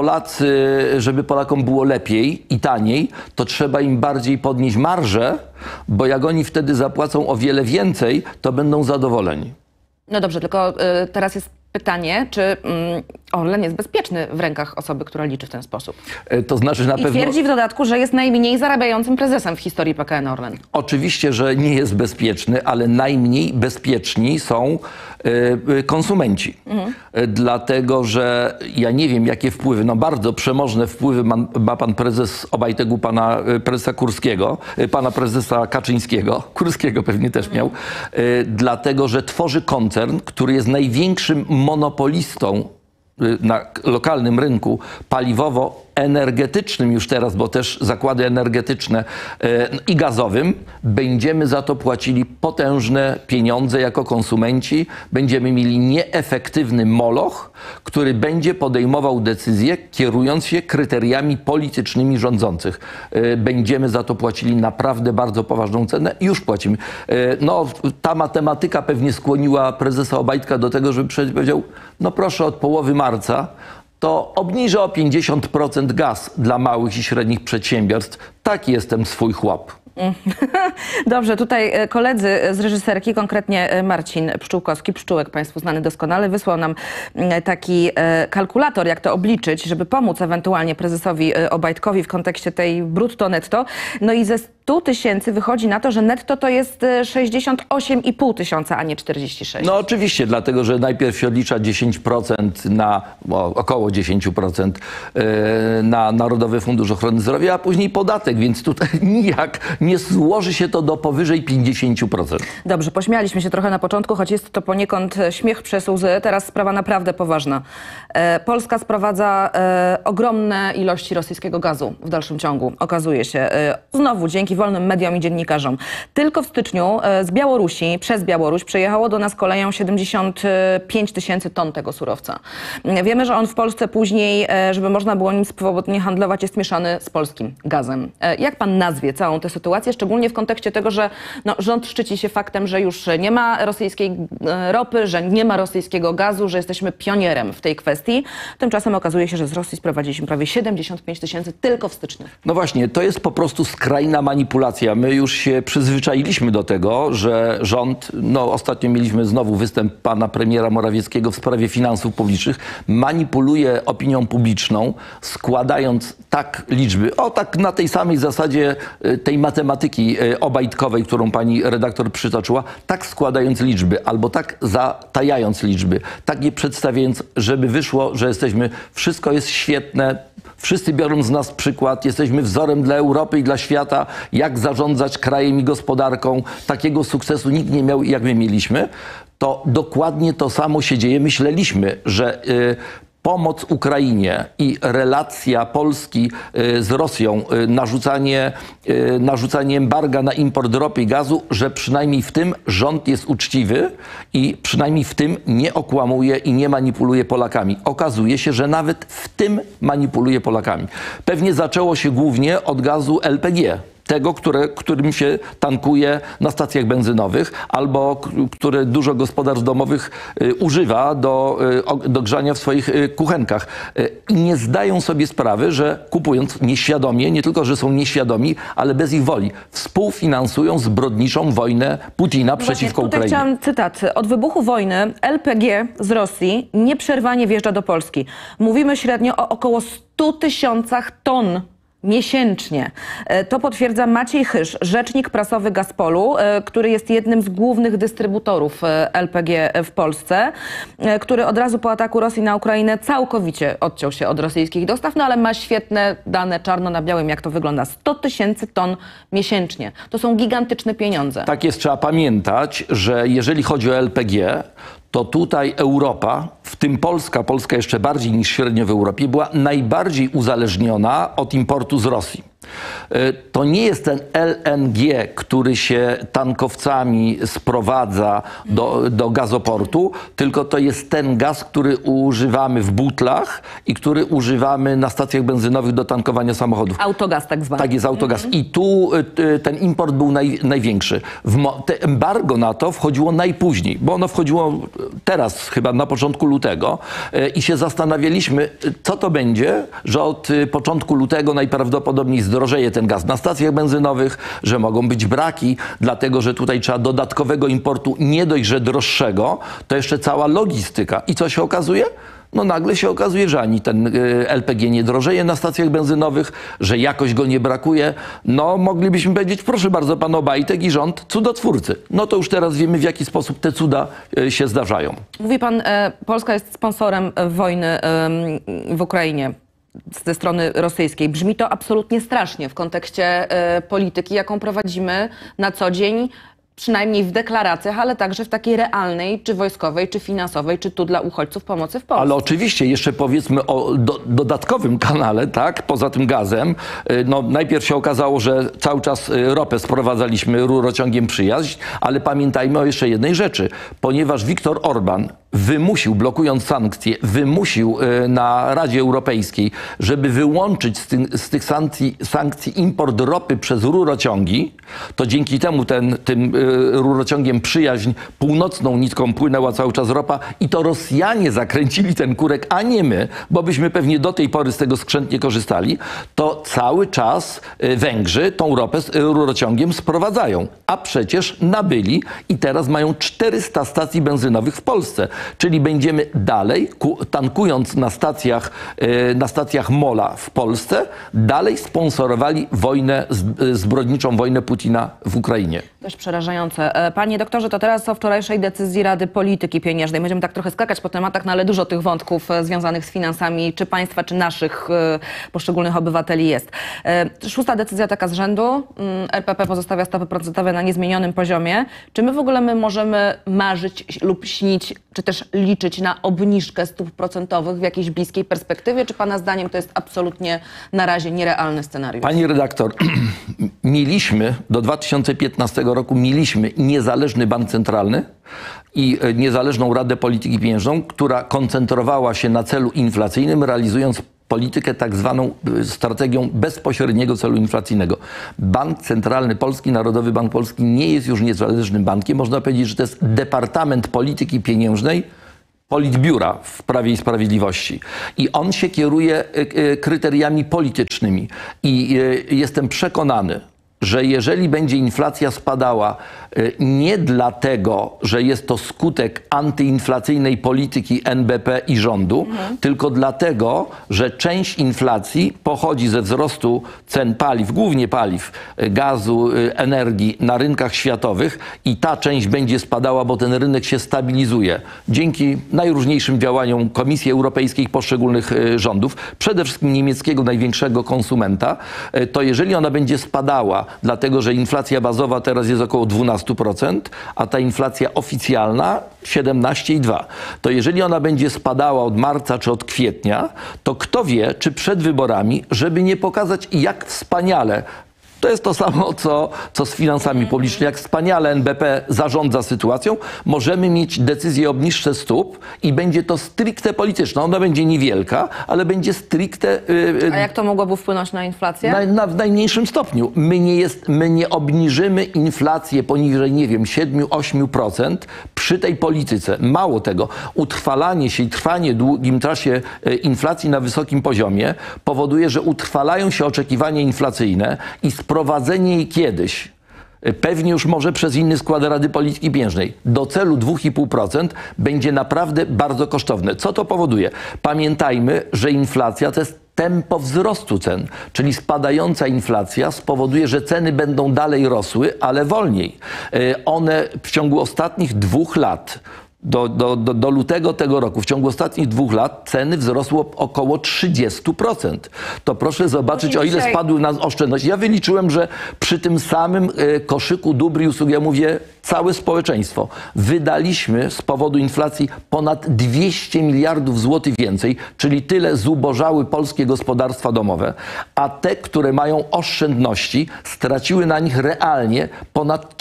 żeby Polakom było lepiej i taniej, to trzeba im bardziej podnieść marżę, bo jak oni wtedy zapłacą o wiele więcej, to będą zadowoleni. No dobrze, tylko teraz jest pytanie, czy Orlen jest bezpieczny w rękach osoby, która liczy w ten sposób? To znaczy na I pewno... twierdzi w dodatku, że jest najmniej zarabiającym prezesem w historii PKN Orlen. Oczywiście, że nie jest bezpieczny, ale najmniej bezpieczni są konsumenci. Dlatego, że ja nie wiem, jakie wpływy, no bardzo przemożne wpływy ma pan prezes Obajtek u pana prezesa Kurskiego, pana prezesa Kaczyńskiego, Kurskiego pewnie też miał, dlatego, że tworzy koncern, który jest największym monopolistą na lokalnym rynku energetycznym już teraz, bo też zakłady energetyczne i gazowym, będziemy za to płacili potężne pieniądze jako konsumenci. Będziemy mieli nieefektywny moloch, który będzie podejmował decyzje, kierując się kryteriami politycznymi rządzących. Będziemy za to płacili naprawdę bardzo poważną cenę i już płacimy. No, ta matematyka pewnie skłoniła prezesa Obajtka do tego, żeby powiedział, no proszę, od połowy marca to obniżę o 50% gaz dla małych i średnich przedsiębiorstw. Taki jestem swój chłop. Dobrze, tutaj koledzy z reżyserki, konkretnie Marcin Pszczółkowski, Pszczółek Państwu znany doskonale, wysłał nam taki kalkulator, jak to obliczyć, żeby pomóc ewentualnie prezesowi Obajtkowi w kontekście tej brutto-netto. No i ze 100 tysięcy wychodzi na to, że netto to jest 68,5 tysiąca, a nie 46. No oczywiście, dlatego że najpierw się odlicza 10% na, około 10% na Narodowy Fundusz Ochrony Zdrowia, a później podatek, więc tutaj nijak nie złoży się to do powyżej 50%. Dobrze, pośmialiśmy się trochę na początku, choć jest to poniekąd śmiech przez łzy. Teraz sprawa naprawdę poważna. Polska sprowadza ogromne ilości rosyjskiego gazu w dalszym ciągu, okazuje się. Znowu dzięki wolnym mediom i dziennikarzom. Tylko w styczniu z Białorusi, przez Białoruś przejechało do nas koleją 75 tysięcy ton tego surowca. Wiemy, że on w Polsce później, żeby można było nim swobodnie handlować, jest mieszany z polskim gazem. Jak pan nazwie całą tę sytuację, szczególnie w kontekście tego, że rząd szczyci się faktem, że już nie ma rosyjskiej ropy, że nie ma rosyjskiego gazu, że jesteśmy pionierem w tej kwestii. Tymczasem okazuje się, że z Rosji sprowadziliśmy prawie 75 tysięcy tylko w styczniu. No właśnie, to jest po prostu skrajna manipulacja. My już się przyzwyczailiśmy do tego, że rząd, no ostatnio mieliśmy znowu występ pana premiera Morawieckiego w sprawie finansów publicznych, manipuluje opinią publiczną, składając tak liczby, tak na tej samej zasadzie tej matematyki obajtkowej, którą pani redaktor przytoczyła, tak składając liczby, albo tak zatajając liczby, tak je przedstawiając, żeby wyszło, że wszystko jest świetne, wszyscy biorą z nas przykład, jesteśmy wzorem dla Europy i dla świata, jak zarządzać krajem i gospodarką. Takiego sukcesu nikt nie miał, jak my mieliśmy. To dokładnie to samo się dzieje. Myśleliśmy, że pomoc Ukrainie i relacja Polski z Rosją, narzucanie embarga na import ropy i gazu, że przynajmniej w tym rząd jest uczciwy i przynajmniej w tym nie okłamuje i nie manipuluje Polakami. Okazuje się, że nawet w tym manipuluje Polakami. Pewnie zaczęło się głównie od gazu LPG. Tego, którym się tankuje na stacjach benzynowych albo które dużo gospodarstw domowych używa do grzania w swoich kuchenkach. I nie zdają sobie sprawy, że kupując nieświadomie, nie tylko, że są nieświadomi, ale bez ich woli, współfinansują zbrodniczą wojnę Putina przeciwko Ukrainie. Chciałam cytat. Od wybuchu wojny LPG z Rosji nieprzerwanie wjeżdża do Polski. Mówimy średnio o około 100 tysiącach ton miesięcznie. To potwierdza Maciej Chysz, rzecznik prasowy Gazpolu, który jest jednym z głównych dystrybutorów LPG w Polsce, który od razu po ataku Rosji na Ukrainę całkowicie odciął się od rosyjskich dostaw, no ale ma świetne dane czarno na białym, jak to wygląda. 100 tysięcy ton miesięcznie. To są gigantyczne pieniądze. Tak jest, trzeba pamiętać, że jeżeli chodzi o LPG, to tutaj Europa, w tym Polska jeszcze bardziej niż średnio w Europie, była najbardziej uzależniona od importu z Rosji. To nie jest ten LNG, który się tankowcami sprowadza do gazoportu, tylko to jest ten gaz, który używamy w butlach i który używamy na stacjach benzynowych do tankowania samochodów. Autogaz tak zwany. Tak jest, autogaz. I tu ten import był największy. Te embargo na to wchodziło najpóźniej, bo ono wchodziło teraz, chyba na początku lutego i się zastanawialiśmy, co to będzie, że od początku lutego najprawdopodobniej zdrożeje ten gaz na stacjach benzynowych, że mogą być braki, dlatego że tutaj trzeba dodatkowego importu, nie dość, że droższego, to jeszcze cała logistyka. I co się okazuje? No nagle się okazuje, że ani ten LPG nie drożeje na stacjach benzynowych, że jakoś go nie brakuje. No moglibyśmy powiedzieć, proszę bardzo, pan Obajtek i rząd, cudotwórcy. No to już teraz wiemy, w jaki sposób te cuda się zdarzają. Mówi pan, Polska jest sponsorem wojny w Ukrainie ze strony rosyjskiej. Brzmi to absolutnie strasznie w kontekście polityki, jaką prowadzimy na co dzień przynajmniej w deklaracjach, ale także w takiej realnej, czy wojskowej, czy finansowej, czy tu dla uchodźców pomocy w Polsce. Ale oczywiście jeszcze powiedzmy o dodatkowym kanale, tak, poza tym gazem. No, najpierw się okazało, że cały czas ropę sprowadzaliśmy rurociągiem Przyjaźń, ale pamiętajmy o jeszcze jednej rzeczy. Ponieważ Viktor Orban wymusił, blokując sankcje, wymusił na Radzie Europejskiej, żeby wyłączyć z tych sankcji import ropy przez rurociągi, to dzięki temu tym rurociągiem Przyjaźń północną nitką płynęła cały czas ropa i to Rosjanie zakręcili ten kurek, a nie my, bo byśmy pewnie do tej pory z tego skrzętnie korzystali, to cały czas Węgrzy tą ropę rurociągiem sprowadzają, a przecież nabyli i teraz mają 400 stacji benzynowych w Polsce. Czyli będziemy dalej, tankując na stacjach MOL-a w Polsce, dalej sponsorowali wojnę, zbrodniczą wojnę Putina w Ukrainie. Dość przerażające. Panie doktorze, to teraz o wczorajszej decyzji Rady Polityki Pieniężnej. Będziemy tak trochę skakać po tematach, no ale dużo tych wątków związanych z finansami, czy państwa, czy naszych poszczególnych obywateli jest. 6. decyzja taka z rzędu. RPP pozostawia stopy procentowe na niezmienionym poziomie. Czy my w ogóle możemy marzyć lub śnić, czy też liczyć na obniżkę stóp procentowych w jakiejś bliskiej perspektywie, czy pana zdaniem to jest absolutnie na razie nierealny scenariusz? Pani redaktor, mieliśmy do 2015 roku niezależny bank centralny i niezależną Radę Polityki Pieniężną, która koncentrowała się na celu inflacyjnym, realizując politykę tak zwaną strategią bezpośredniego celu inflacyjnego. Bank Centralny Polski, Narodowy Bank Polski nie jest już niezależnym bankiem. Można powiedzieć, że to jest Departament Polityki Pieniężnej Politbiura w Prawie i Sprawiedliwości. I on się kieruje kryteriami politycznymi. I jestem przekonany, że jeżeli będzie inflacja spadała nie dlatego, że jest to skutek antyinflacyjnej polityki NBP i rządu, tylko dlatego, że część inflacji pochodzi ze wzrostu cen paliw, głównie paliw, gazu, energii na rynkach światowych i ta część będzie spadała, bo ten rynek się stabilizuje. Dzięki najróżniejszym działaniom Komisji Europejskiej, poszczególnych rządów, przede wszystkim niemieckiego największego konsumenta, to jeżeli ona będzie spadała, dlatego że inflacja bazowa teraz jest około 12%, a ta inflacja oficjalna 17,2%. To jeżeli ona będzie spadała od marca czy od kwietnia, to kto wie, czy przed wyborami, żeby nie pokazać, jak wspaniale, to jest to samo, co z finansami publicznymi. Jak wspaniale NBP zarządza sytuacją, możemy mieć decyzję o obniżce stóp i będzie to stricte polityczne. Ona będzie niewielka, ale będzie stricte... A jak to mogłoby wpłynąć na inflację? W najmniejszym stopniu. My nie obniżymy inflację poniżej, nie wiem, 7-8% przy tej polityce. Mało tego, utrwalanie się i trwanie w długim czasie inflacji na wysokim poziomie powoduje, że utrwalają się oczekiwania inflacyjne i sprowadzenie jej kiedyś, pewnie już może przez inny skład Rady Polityki Pieniężnej, do celu 2,5% będzie naprawdę bardzo kosztowne. Co to powoduje? Pamiętajmy, że inflacja to jest tempo wzrostu cen, czyli spadająca inflacja spowoduje, że ceny będą dalej rosły, ale wolniej. One w ciągu ostatnich 2 lat, do lutego tego roku, w ciągu ostatnich 2 lat ceny wzrosły około 30%. To proszę zobaczyć, o ile spadły na oszczędności. Ja wyliczyłem, że przy tym samym koszyku dóbr i usług, ja mówię całe społeczeństwo, wydaliśmy z powodu inflacji ponad 200 miliardów złotych więcej, czyli tyle zubożały polskie gospodarstwa domowe, a te, które mają oszczędności, straciły na nich realnie ponad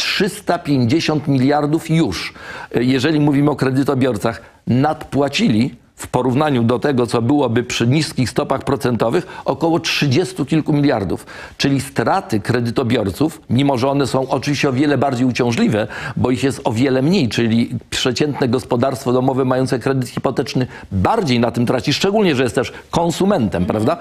350 miliardów już. Jeżeli mówimy o kredytobiorcach, nadpłacili w porównaniu do tego, co byłoby przy niskich stopach procentowych, około 30 kilku miliardów. Czyli straty kredytobiorców, mimo że one są oczywiście o wiele bardziej uciążliwe, bo ich jest o wiele mniej, czyli przeciętne gospodarstwo domowe mające kredyt hipoteczny bardziej na tym traci, szczególnie, że jest też konsumentem, prawda?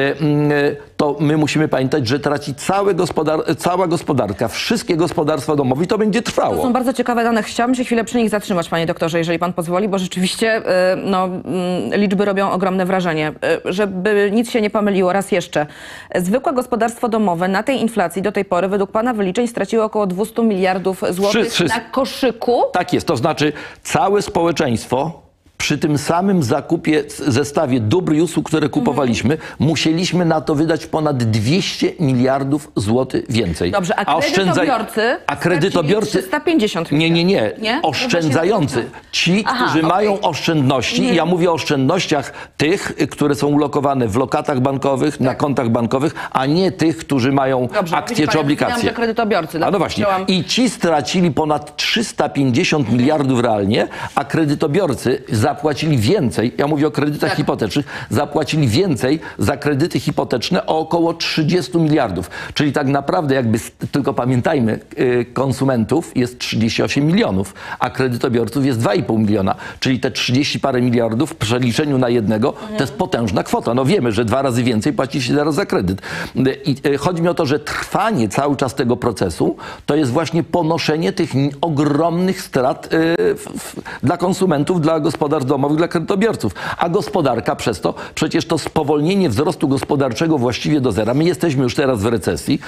To my musimy pamiętać, że traci cała gospodarka, wszystkie gospodarstwa domowe i to będzie trwało. To są bardzo ciekawe dane. Chciałabym się chwilę przy nich zatrzymać, panie doktorze, jeżeli pan pozwoli, bo rzeczywiście liczby robią ogromne wrażenie. Żeby nic się nie pomyliło, raz jeszcze. Zwykłe gospodarstwo domowe na tej inflacji do tej pory, według pana wyliczeń, straciło około 200 miliardów złotych na koszyku. Tak jest, to znaczy całe społeczeństwo przy tym samym zakupie, zestawie dóbr i usług, które kupowaliśmy, musieliśmy na to wydać ponad 200 miliardów złotych więcej. Dobrze, a kredytobiorcy 350 Nie. Nie? Oszczędzający. Ci, którzy mają oszczędności, ja mówię o oszczędnościach tych, które są ulokowane w lokatach bankowych, na kontach bankowych, a nie tych, którzy mają akcje czy obligacje. Kredytobiorcy. A no właśnie. I ci stracili ponad 350 miliardów realnie, a kredytobiorcy zapłacili więcej, ja mówię o kredytach hipotecznych, zapłacili więcej za kredyty hipoteczne o około 30 miliardów. Czyli tak naprawdę jakby, tylko pamiętajmy, konsumentów jest 38 milionów, a kredytobiorców jest 2,5 miliona. Czyli te 30 parę miliardów w przeliczeniu na jednego to jest potężna kwota. No wiemy, że 2 razy więcej płaci się teraz za kredyt. I chodzi mi o to, że trwanie cały czas tego procesu to jest właśnie ponoszenie tych ogromnych strat dla konsumentów, dla gospodarstw domowych, dla kredytobiorców. A gospodarka przez to, przecież to spowolnienie wzrostu gospodarczego właściwie do zera. My jesteśmy już teraz w recesji.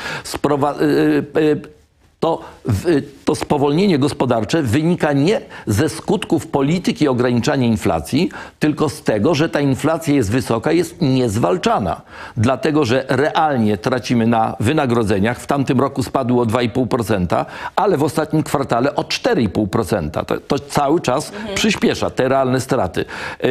To spowolnienie gospodarcze wynika nie ze skutków polityki ograniczania inflacji, tylko z tego, że ta inflacja jest wysoka, jest niezwalczana. Dlatego, że realnie tracimy na wynagrodzeniach. W tamtym roku spadło o 2,5%, ale w ostatnim kwartale o 4,5%. To cały czas przyspiesza te realne straty.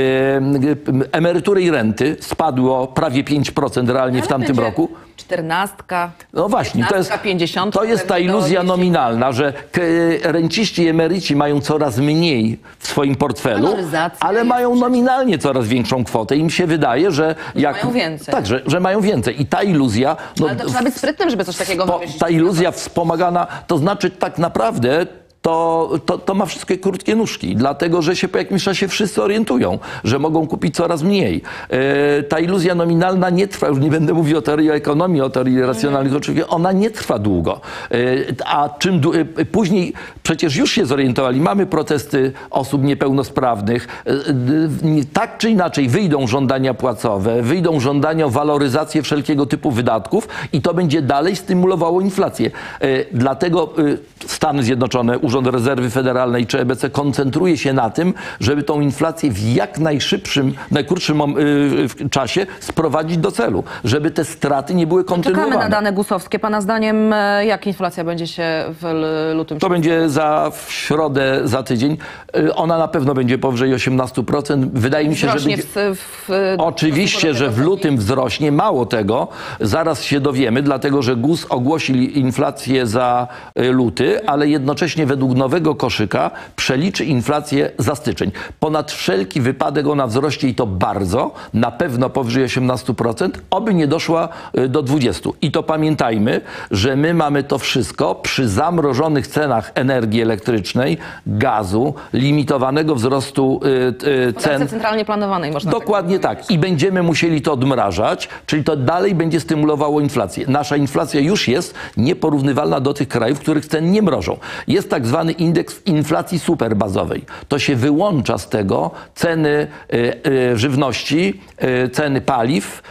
Emerytury i renty spadły o prawie 5% realnie w tamtym roku. 14. No właśnie, 50, to jest ta iluzja nominalna, że renciści i emeryci mają coraz mniej w swoim portfelu, ale mają nominalnie coraz większą kwotę. Im się wydaje, że mają więcej. Tak, że mają więcej. I ta iluzja... No, ale to trzeba być sprytnym, żeby coś takiego wymyślić. Ta iluzja wspomagana, to znaczy tak naprawdę... To ma wszystkie krótkie nóżki, dlatego że się po jakimś czasie wszyscy orientują, że mogą kupić coraz mniej. Ta iluzja nominalna nie trwa, już nie będę mówił o teorii ekonomii, o teorii racjonalnych, oczywiście, ona nie trwa długo. A czym później przecież już się zorientowali, mamy protesty osób niepełnosprawnych, tak czy inaczej wyjdą żądania płacowe, wyjdą żądania o waloryzację wszelkiego typu wydatków i to będzie dalej stymulowało inflację. Dlatego Stany Zjednoczone, Urząd Rezerwy Federalnej czy EBC koncentruje się na tym, żeby tą inflację w jak najkrótszym czasie sprowadzić do celu, żeby te straty nie były kontynuowane. Czekamy na dane GUS-owskie. Pana zdaniem jak inflacja będzie się w lutym? To będzie w środę, za tydzień. Ona na pewno będzie powyżej 18%. Wydaje mi się, że będzie... Oczywiście, że w lutym wzrośnie. Mało tego, zaraz się dowiemy, dlatego że GUS ogłosił inflację za luty, ale jednocześnie według nowego koszyka przeliczy inflację za styczeń. Ponad wszelki wypadek ona wzrośnie i to bardzo, na pewno powyżej 18%, oby nie doszła do 20%. I to pamiętajmy, że my mamy to wszystko przy zamrożonych cenach energii elektrycznej, gazu, limitowanego wzrostu cen. Centralnie planowanej, można Dokładnie tak. I będziemy musieli to odmrażać, czyli to dalej będzie stymulowało inflację. Nasza inflacja już jest nieporównywalna do tych krajów, których cen nie mrożą. Jest tak zwany indeks inflacji superbazowej. To się wyłącza z tego ceny żywności, ceny paliw,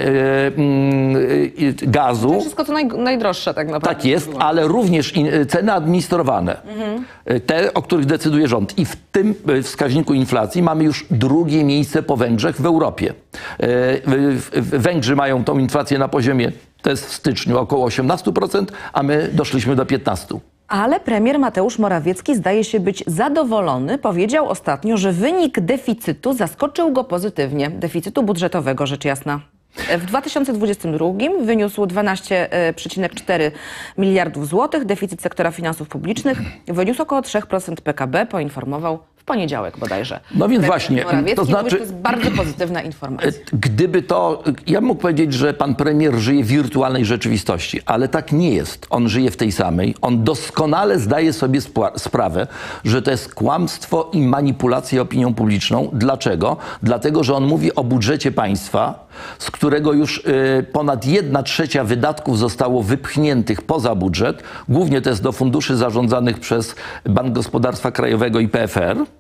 gazu. To wszystko to najdroższe tak naprawdę. Tak jest, ale również ceny administrowane. Te, o których decyduje rząd. I w tym wskaźniku inflacji mamy już drugie miejsce po Węgrzech w Europie. Węgrzy mają tą inflację na poziomie, to jest w styczniu, około 18%, a my doszliśmy do 15%. Ale premier Mateusz Morawiecki zdaje się być zadowolony. Powiedział ostatnio, że wynik deficytu zaskoczył go pozytywnie. Deficytu budżetowego, rzecz jasna. W 2022 wyniósł 12,4 miliardów złotych. Deficyt sektora finansów publicznych wyniósł około 3% PKB, poinformował w poniedziałek bodajże. No więc właśnie, to znaczy, to jest bardzo pozytywna informacja. Gdyby to, ja mógł powiedzieć, że pan premier żyje w wirtualnej rzeczywistości, ale tak nie jest. On żyje w tej samej. On doskonale zdaje sobie sprawę, że to jest kłamstwo i manipulacja opinią publiczną. Dlaczego? Dlatego, że on mówi o budżecie państwa, z którego już ponad 1/3 wydatków zostało wypchniętych poza budżet. Głównie to jest do funduszy zarządzanych przez Bank Gospodarstwa Krajowego i PFR.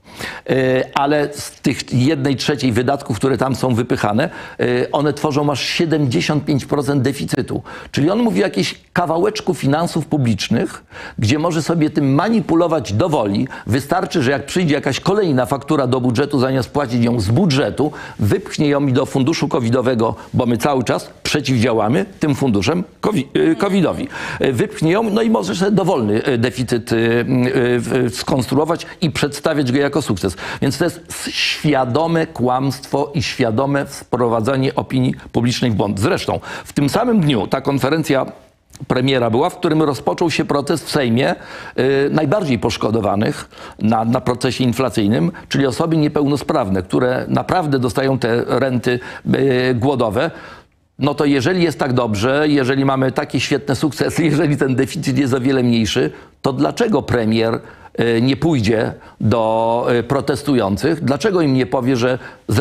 ale z tych 1/3 wydatków, które tam są wypychane, one tworzą aż 75% deficytu. Czyli on mówi o jakimś kawałeczku finansów publicznych, gdzie może sobie tym manipulować do woli. Wystarczy, że jak przyjdzie jakaś kolejna faktura do budżetu, zamiast płacić ją z budżetu, wypchnie ją do funduszu covidowego, bo my cały czas przeciwdziałamy tym funduszem covidowi. Wypchnie ją, no i może sobie dowolny deficyt skonstruować i przedstawiać go jako sukces. Więc to jest świadome kłamstwo i świadome wprowadzanie opinii publicznej w błąd. Zresztą w tym samym dniu ta konferencja premiera była, w którym rozpoczął się proces w Sejmie najbardziej poszkodowanych na procesie inflacyjnym, czyli osoby niepełnosprawne, które naprawdę dostają te renty głodowe. No to jeżeli jest tak dobrze, jeżeli mamy takie świetne sukcesy, jeżeli ten deficyt jest o wiele mniejszy, to dlaczego premier nie pójdzie do protestujących? Dlaczego im nie powie, że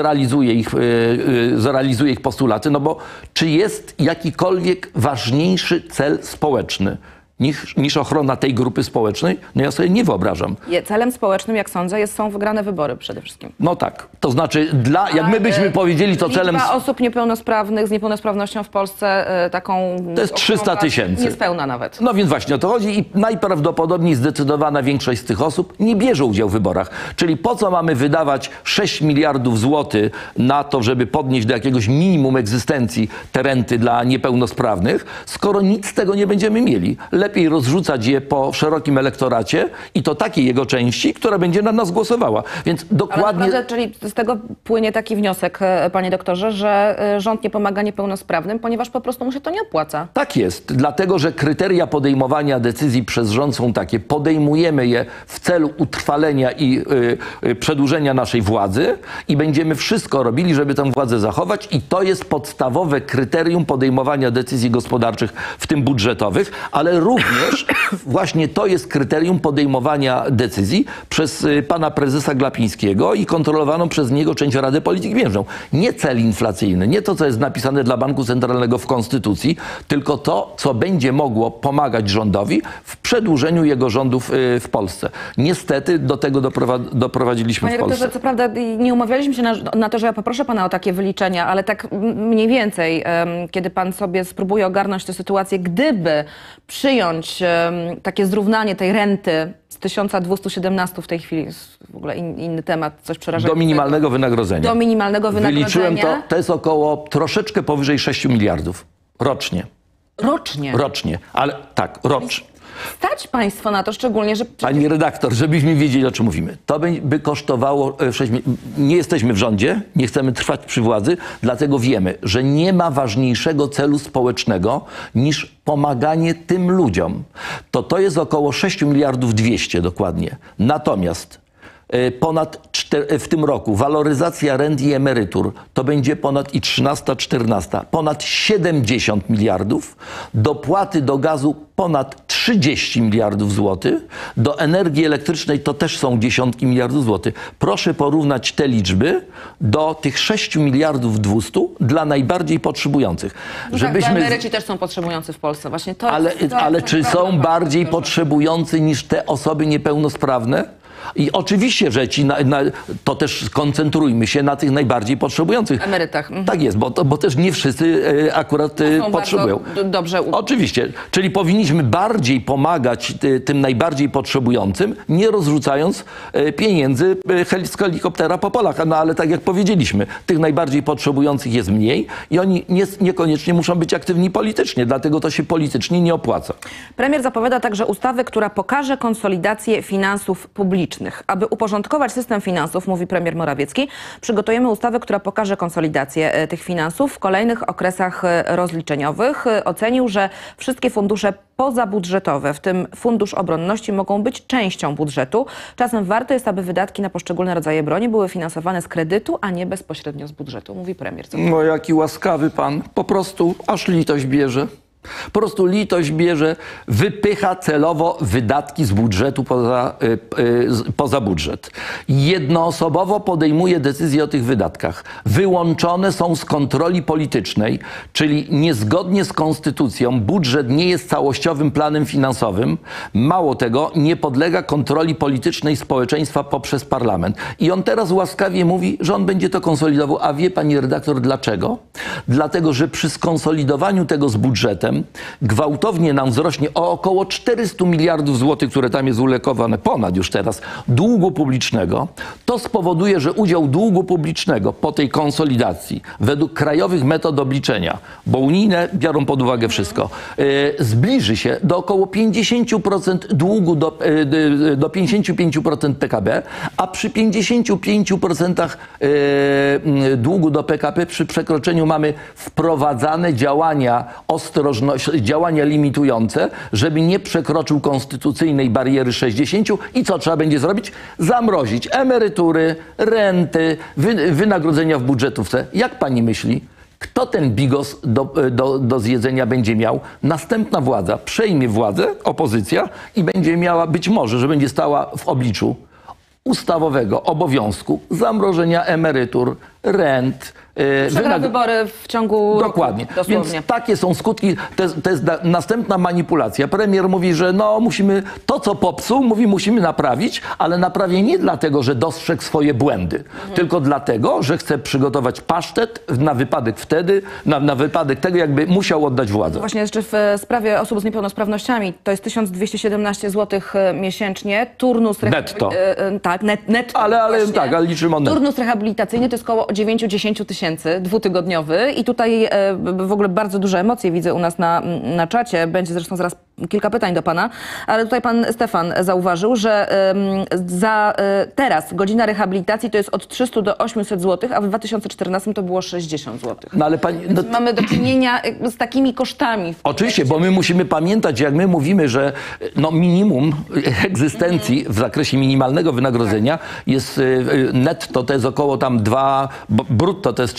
zrealizuje ich postulaty? No bo czy jest jakikolwiek ważniejszy cel społeczny niż ochrona tej grupy społecznej? No ja sobie nie wyobrażam. Celem społecznym, jak sądzę, są wygrane wybory przede wszystkim. No tak. To znaczy, jak my byśmy powiedzieli, to celem... Liczba osób niepełnosprawnych z niepełnosprawnością w Polsce taką... To jest 300 000. Niespełna nawet. No więc właśnie o to chodzi i najprawdopodobniej zdecydowana większość z tych osób nie bierze udziału w wyborach. Czyli po co mamy wydawać 6 miliardów złotych na to, żeby podnieść do jakiegoś minimum egzystencji te renty dla niepełnosprawnych, skoro nic z tego nie będziemy mieli. Lepiej rozrzucać je po szerokim elektoracie i to takiej jego części, która będzie na nas głosowała. Więc dokładnie... Ale czyli z tego płynie taki wniosek, panie doktorze, że rząd nie pomaga niepełnosprawnym, ponieważ po prostu mu się to nie opłaca. Tak jest, dlatego że kryteria podejmowania decyzji przez rząd są takie. Podejmujemy je w celu utrwalenia i przedłużenia naszej władzy i będziemy wszystko robili, żeby tę władzę zachować i to jest podstawowe kryterium podejmowania decyzji gospodarczych, w tym budżetowych, ale również właśnie to jest kryterium podejmowania decyzji przez pana prezesa Glapińskiego i kontrolowaną przez niego część Rady Polityki Pieniężnej. Nie cel inflacyjny, nie to, co jest napisane dla Banku Centralnego w Konstytucji, tylko to, co będzie mogło pomagać rządowi w przedłużeniu jego rządów w Polsce. Niestety do tego doprowadziliśmy w Polsce. Panie doktorze, co prawda nie umawialiśmy się na to, że ja poproszę pana o takie wyliczenia, ale tak mniej więcej, kiedy pan sobie spróbuje ogarnąć tę sytuację, gdyby przyjąć takie zrównanie tej renty z 1217 w tej chwili, jest w ogóle inny temat, coś przerażającego. Do minimalnego wynagrodzenia. Do minimalnego wynagrodzenia. Wyliczyłem to jest około troszeczkę powyżej 6 miliardów rocznie. Rocznie? Rocznie, ale tak, rocznie. Stać państwo na to, szczególnie, że... Pani redaktor, żebyśmy wiedzieli, o czym mówimy. To by kosztowało 6 milionów. Nie jesteśmy w rządzie, nie chcemy trwać przy władzy, dlatego wiemy, że nie ma ważniejszego celu społecznego niż pomaganie tym ludziom. To jest około 6 miliardów 200 dokładnie. Natomiast w tym roku waloryzacja rent i emerytur to będzie ponad i 13, 14, ponad 70 miliardów, dopłaty do gazu ponad 30 miliardów złotych, do energii elektrycznej to też są dziesiątki miliardów złotych. Proszę porównać te liczby do tych 6 miliardów 200 dla najbardziej potrzebujących. No żebyśmy... tak, emeryci też są potrzebujący w Polsce. Właśnie to ale czy są bardziej potrzebujący niż te osoby niepełnosprawne? I oczywiście, że to też skoncentrujmy się na tych najbardziej potrzebujących. Emerytach. Tak jest, bo też nie wszyscy akurat potrzebują. Dobrze. Oczywiście. Czyli powinniśmy bardziej pomagać tym najbardziej potrzebującym, nie rozrzucając pieniędzy z helikoptera po Polach. No ale tak jak powiedzieliśmy, tych najbardziej potrzebujących jest mniej i oni niekoniecznie muszą być aktywni politycznie, dlatego to się politycznie nie opłaca. Premier zapowiada także ustawę, która pokaże konsolidację finansów publicznych. Aby uporządkować system finansów, mówi premier Morawiecki, przygotujemy ustawę, która pokaże konsolidację tych finansów w kolejnych okresach rozliczeniowych. Ocenił, że wszystkie fundusze pozabudżetowe, w tym Fundusz Obronności, mogą być częścią budżetu. Czasem warto jest, aby wydatki na poszczególne rodzaje broni były finansowane z kredytu, a nie bezpośrednio z budżetu, mówi premier. No jaki łaskawy pan. Po prostu aż litość bierze. Po prostu litość bierze, wypycha celowo wydatki z budżetu poza budżet. Jednoosobowo podejmuje decyzje o tych wydatkach. Wyłączone są z kontroli politycznej, czyli niezgodnie z konstytucją budżet nie jest całościowym planem finansowym. Mało tego, nie podlega kontroli politycznej społeczeństwa poprzez parlament. I on teraz łaskawie mówi, że on będzie to konsolidował. A wie pani redaktor dlaczego? Dlatego, że przy skonsolidowaniu tego z budżetem gwałtownie nam wzrośnie o około 400 miliardów złotych, które tam jest ulokowane, ponad już teraz, długu publicznego. To spowoduje, że udział długu publicznego po tej konsolidacji według krajowych metod obliczenia, bo unijne biorą pod uwagę wszystko, zbliży się do około 50% długu, do 55% PKB, a przy 55% długu do PKB przy przekroczeniu mamy wprowadzane działania działania limitujące, żeby nie przekroczył konstytucyjnej bariery 60 i co trzeba będzie zrobić? Zamrozić emerytury, renty, wynagrodzenia w budżetówce. Jak pani myśli? Kto ten bigos do zjedzenia będzie miał? Następna władza przejmie władzę, opozycja i będzie miała, być może, że będzie stała w obliczu ustawowego obowiązku zamrożenia emerytur, rent, Przegra wybory w ciągu dokładnie. roku, dosłownie. Więc takie są skutki. To jest następna manipulacja. Premier mówi, że no musimy, to co popsuł, musimy naprawić, ale naprawię nie dlatego, że dostrzegł swoje błędy, tylko dlatego, że chce przygotować pasztet na wypadek wtedy, na wypadek tego, jakby musiał oddać władzę. Właśnie jeszcze w sprawie osób z niepełnosprawnościami to jest 1217 zł miesięcznie. Turnus netto. Tak, netto. Ale tak, ale liczymy netto. Turnus rehabilitacyjny to jest około 9-10 tysięcy, dwutygodniowy i tutaj w ogóle bardzo duże emocje widzę u nas na czacie. Będzie zresztą zaraz kilka pytań do pana, ale tutaj pan Stefan zauważył, że za teraz godzina rehabilitacji to jest od 300 do 800 zł, a w 2014 to było 60 zł. No ale pani, no, mamy do czynienia z takimi kosztami. Oczywiście, bo my musimy pamiętać, jak my mówimy, że no minimum egzystencji w zakresie minimalnego wynagrodzenia jest netto, to jest około tam brutto to jest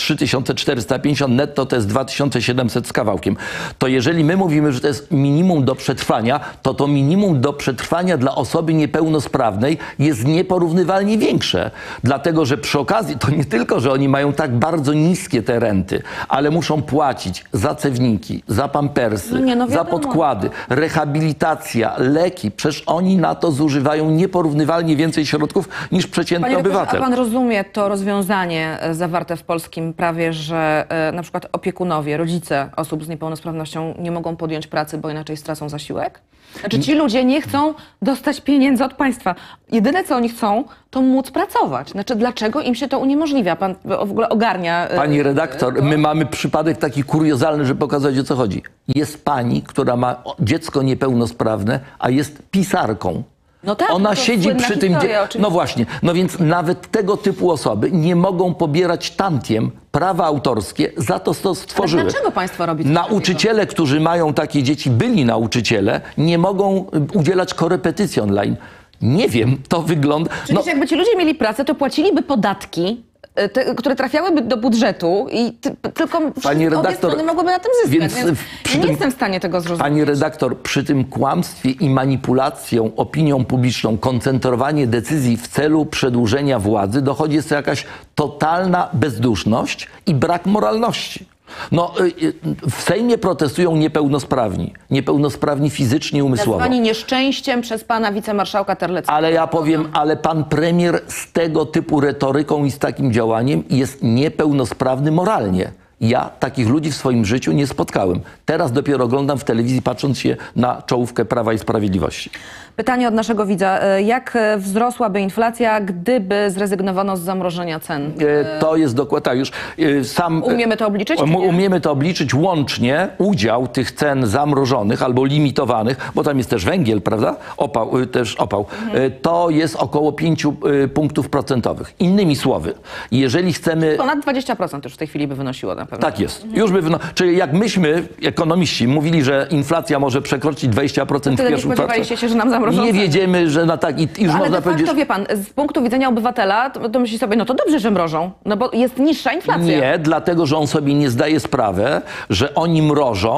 3450, netto to jest 2700 z kawałkiem. To jeżeli my mówimy, że to jest minimum do przetrwania, to minimum do przetrwania dla osoby niepełnosprawnej jest nieporównywalnie większe. Dlatego, że przy okazji to nie tylko, że oni mają tak bardzo niskie te renty, ale muszą płacić za cewniki, za pampersy, za podkłady, rehabilitacja, leki. Przecież oni na to zużywają nieporównywalnie więcej środków niż przeciętny obywatel. A pan rozumie to rozwiązanie zawarte w polskim prawie, że na przykład opiekunowie, rodzice osób z niepełnosprawnością nie mogą podjąć pracy, bo inaczej stracą zasiłek? Znaczy ci ludzie nie chcą dostać pieniędzy od państwa. Jedyne co oni chcą, to móc pracować. Znaczy dlaczego im się to uniemożliwia? Pan w ogóle ogarnia... Pani redaktor, my mamy przypadek taki kuriozalny, żeby pokazać, o co chodzi. Jest pani, która ma dziecko niepełnosprawne, a jest pisarką. No tak, ona siedzi przy tym... No właśnie. No więc nawet tego typu osoby nie mogą pobierać tantiem prawa autorskie za to, co stworzyły. Ale dlaczego państwo robi to? Nauczyciele, którzy mają takie dzieci, byli nauczyciele, nie mogą udzielać korepetycji online. Nie wiem, to wygląda... Czyli jakby ci ludzie mieli pracę, to płaciliby podatki, które trafiałyby do budżetu i tylko pani redaktor, obie strony mogłyby na tym zyskać. Więc ja nie jestem w stanie tego zrozumieć. Pani redaktor, przy tym kłamstwie i manipulacją opinią publiczną, koncentrowanie decyzji w celu przedłużenia władzy, dochodzi jest jakaś totalna bezduszność i brak moralności. No, w Sejmie protestują niepełnosprawni fizycznie i umysłowo. Nazwani nieszczęściem przez pana wicemarszałka Terleckiego. Ale ja powiem, ale pan premier z tego typu retoryką i z takim działaniem jest niepełnosprawny moralnie. Ja takich ludzi w swoim życiu nie spotkałem. Teraz dopiero oglądam w telewizji, patrząc się na czołówkę Prawa i Sprawiedliwości. Pytanie od naszego widza. Jak wzrosłaby inflacja, gdyby zrezygnowano z zamrożenia cen? To jest dokładnie tak. Już sam... Umiemy to obliczyć? Umiemy to obliczyć łącznie. Udział tych cen zamrożonych albo limitowanych, bo tam jest też węgiel, prawda? Opał. To jest około 5 punktów procentowych. Innymi słowy, jeżeli chcemy... Ponad 20% już w tej chwili by wynosiło na pewno. Tak jest. Już by Czyli jak myśmy, ekonomiści, mówili, że inflacja może przekroczyć 20% w pierwszym kwartale. Się, że nam zamrożą nie wiedziemy, że na tak i już ale można powiedzieć... Ale wie pan, z punktu widzenia obywatela, to myśli sobie, no to dobrze, że mrożą, no bo jest niższa inflacja. Nie, dlatego, że on sobie nie zdaje sprawy, że oni mrożą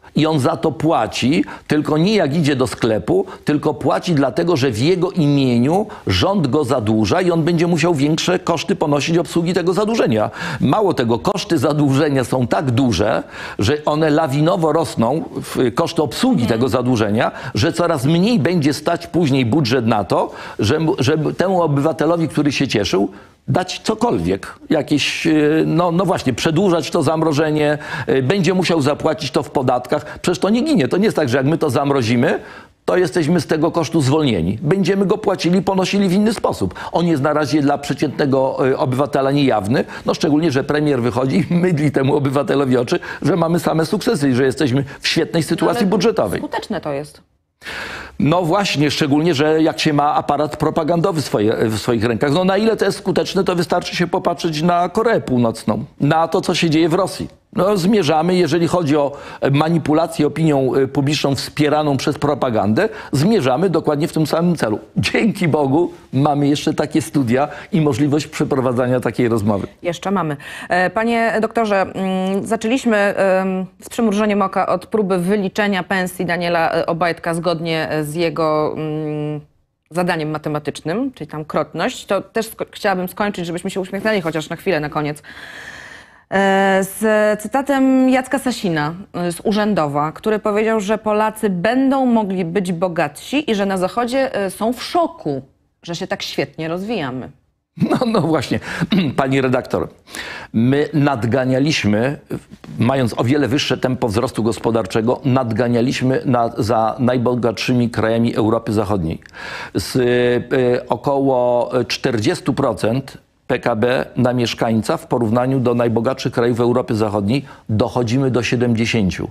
I on za to płaci, tylko nie jak idzie do sklepu, tylko płaci dlatego, że w jego imieniu rząd go zadłuża i on będzie musiał większe koszty ponosić obsługi tego zadłużenia. Mało tego, koszty zadłużenia są tak duże, że one lawinowo rosną, koszty obsługi tego zadłużenia, że coraz mniej będzie stać później budżet na to, żeby temu obywatelowi, który się cieszył, dać cokolwiek, jakieś, no właśnie, przedłużać to zamrożenie, będzie musiał zapłacić to w podatkach. Przecież to nie ginie. To nie jest tak, że jak my to zamrozimy, to jesteśmy z tego kosztu zwolnieni. Będziemy go płacili, ponosili w inny sposób. On jest na razie dla przeciętnego obywatela niejawny, no szczególnie, że premier wychodzi i mydli temu obywatelowi oczy, że mamy same sukcesy i że jesteśmy w świetnej sytuacji budżetowej. Skuteczne to jest. No właśnie, szczególnie, że jak się ma aparat propagandowy w swoich rękach. No na ile to jest skuteczne, to wystarczy się popatrzeć na Koreę Północną, na to, co się dzieje w Rosji. No zmierzamy, jeżeli chodzi o manipulację opinią publiczną wspieraną przez propagandę, zmierzamy dokładnie w tym samym celu. Dzięki Bogu mamy jeszcze takie studia i możliwość przeprowadzania takiej rozmowy. Jeszcze mamy. Panie doktorze, zaczęliśmy z przymrużeniem oka od próby wyliczenia pensji Daniela Obajtka zgodnie z jego zadaniem matematycznym, czyli tam krotność. To też chciałabym skończyć, żebyśmy się uśmiechnęli chociaż na chwilę na koniec. Z cytatem Jacka Sasina z Urzędowa, który powiedział, że Polacy będą mogli być bogatsi i że na Zachodzie są w szoku, że się tak świetnie rozwijamy. No właśnie, pani redaktor, my nadganialiśmy, mając o wiele wyższe tempo wzrostu gospodarczego, nadganialiśmy za najbogatszymi krajami Europy Zachodniej. Z około 40% PKB na mieszkańca w porównaniu do najbogatszych krajów Europy Zachodniej dochodzimy do 70%.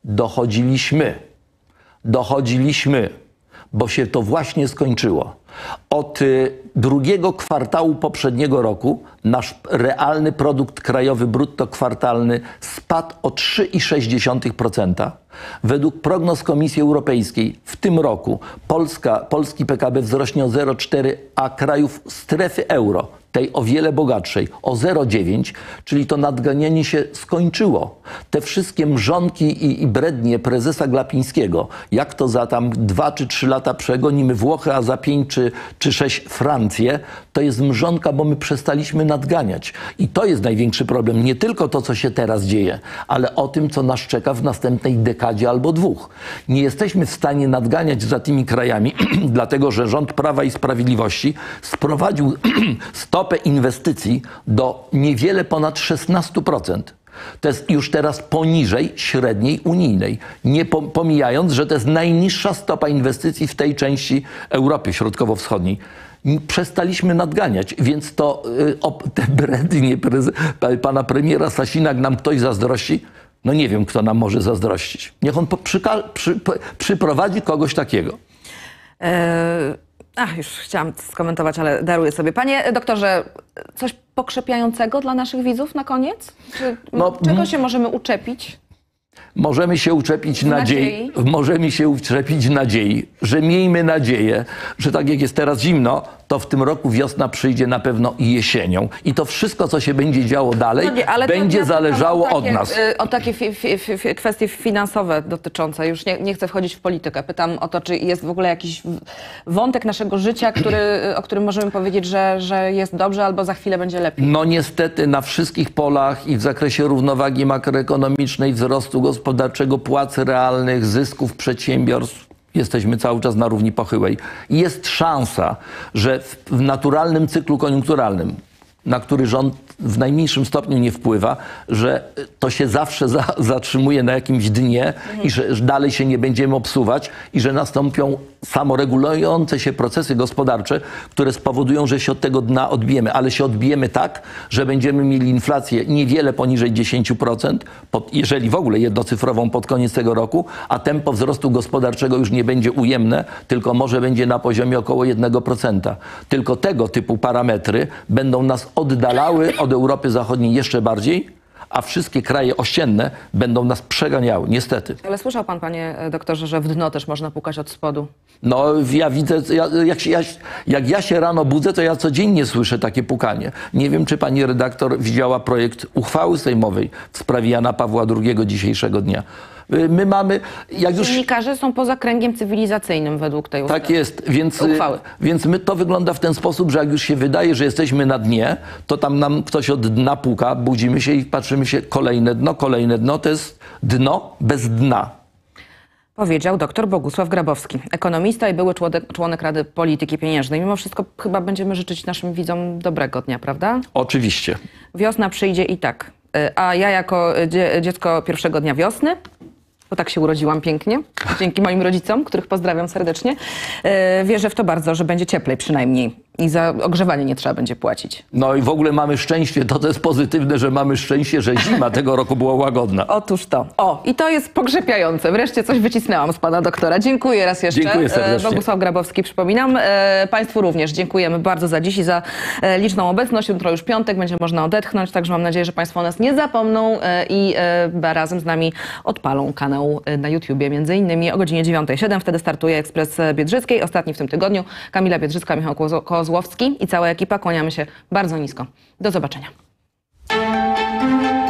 Dochodziliśmy, bo się to właśnie skończyło. Od drugiego kwartału poprzedniego roku nasz realny produkt krajowy brutto kwartalny spadł o 3,6%. Według prognoz Komisji Europejskiej w tym roku polski PKB wzrośnie o 0,4%, a krajów strefy euro, tej o wiele bogatszej, o 0,9%, czyli to nadganianie się skończyło. Te wszystkie mrzonki i brednie prezesa Glapińskiego, jak to za tam 2 czy 3 lata przegonimy Włochy, a za 5 czy 6 Francję, to jest mrzonka, bo my przestaliśmy nadganiać. I to jest największy problem. Nie tylko to, co się teraz dzieje, ale o tym, co nas czeka w następnej dekadzie albo 2. Nie jesteśmy w stanie nadganiać za tymi krajami, dlatego że rząd Prawa i Sprawiedliwości sprowadził stopę inwestycji do niewiele ponad 16%. To jest już teraz poniżej średniej unijnej. Nie pomijając, że to jest najniższa stopa inwestycji w tej części Europy Środkowo-Wschodniej. Przestaliśmy nadganiać, więc to te brednie pana premiera Sasina, jak nam ktoś zazdrości, no nie wiem, kto nam może zazdrościć. Niech on przyprowadzi kogoś takiego. Już chciałam skomentować, ale daruję sobie. Panie doktorze, coś pokrzepiającego dla naszych widzów na koniec? Czego się możemy uczepić? Możemy się uczepić nadziei. Możemy się uczepić nadziei, że miejmy nadzieję, że tak jak jest teraz zimno, to w tym roku wiosna przyjdzie na pewno i jesienią. I to wszystko, co się będzie działo dalej, będzie zależało od nas. O takie kwestie finansowe dotyczące, już nie chcę wchodzić w politykę. Pytam o to, czy jest w ogóle jakiś wątek naszego życia, o którym możemy powiedzieć, że jest dobrze albo za chwilę będzie lepiej. No niestety na wszystkich polach i w zakresie równowagi makroekonomicznej, wzrostu gospodarczego, płac realnych, zysków przedsiębiorstw, jesteśmy cały czas na równi pochyłej. Jest szansa, że w naturalnym cyklu koniunkturalnym, na który rząd w najmniejszym stopniu nie wpływa, że to się zawsze zatrzymuje na jakimś dnie i że dalej się nie będziemy obsuwać i że nastąpią samoregulujące się procesy gospodarcze, które spowodują, że się od tego dna odbijemy. Ale się odbijemy tak, że będziemy mieli inflację niewiele poniżej 10%, jeżeli w ogóle jednocyfrową pod koniec tego roku, a tempo wzrostu gospodarczego już nie będzie ujemne, tylko może będzie na poziomie około 1%. Tylko tego typu parametry będą nas oddalały od Europy Zachodniej jeszcze bardziej, a wszystkie kraje ościenne będą nas przeganiały, niestety. Ale słyszał pan, panie doktorze, że w dno też można pukać od spodu? No ja widzę, jak ja się rano budzę, to ja codziennie słyszę takie pukanie. Nie wiem, czy pani redaktor widziała projekt uchwały sejmowej w sprawie Jana Pawła II dzisiejszego dnia. My mamy, jak już... Dziennikarze są poza kręgiem cywilizacyjnym według tej ustawy. Tak jest, Uchwały. więc to wygląda w ten sposób, że jak już się wydaje, że jesteśmy na dnie, to tam nam ktoś od dna puka, budzimy się i patrzymy się, kolejne dno, to jest dno bez dna. Powiedział dr Bogusław Grabowski, ekonomista i były członek Rady Polityki Pieniężnej. Mimo wszystko chyba będziemy życzyć naszym widzom dobrego dnia, prawda? Oczywiście. Wiosna przyjdzie i tak. A ja jako dziecko pierwszego dnia wiosny, bo tak się urodziłam pięknie, dzięki moim rodzicom, których pozdrawiam serdecznie, wierzę w to bardzo, że będzie cieplej przynajmniej i za ogrzewanie nie trzeba będzie płacić. No i w ogóle mamy szczęście, to jest pozytywne, że mamy szczęście, że zima tego roku była łagodna. Otóż to. O, i to jest pogrzepiające. Wreszcie coś wycisnęłam z pana doktora. Dziękuję raz jeszcze. Dziękuję serdecznie. Bogusław Grabowski, przypominam. Państwu również dziękujemy bardzo za dziś i za liczną obecność. Jutro już piątek, będzie można odetchnąć, także mam nadzieję, że państwo o nas nie zapomną i razem z nami odpalą kanał na YouTubie, między innymi o godzinie 9:07. Wtedy startuje Ekspres Biedrzyckiej. Ostatni w tym tygodniu. Kamila Biedrzycka, Michał Kozłowski i cała ekipa. Kłaniamy się bardzo nisko. Do zobaczenia.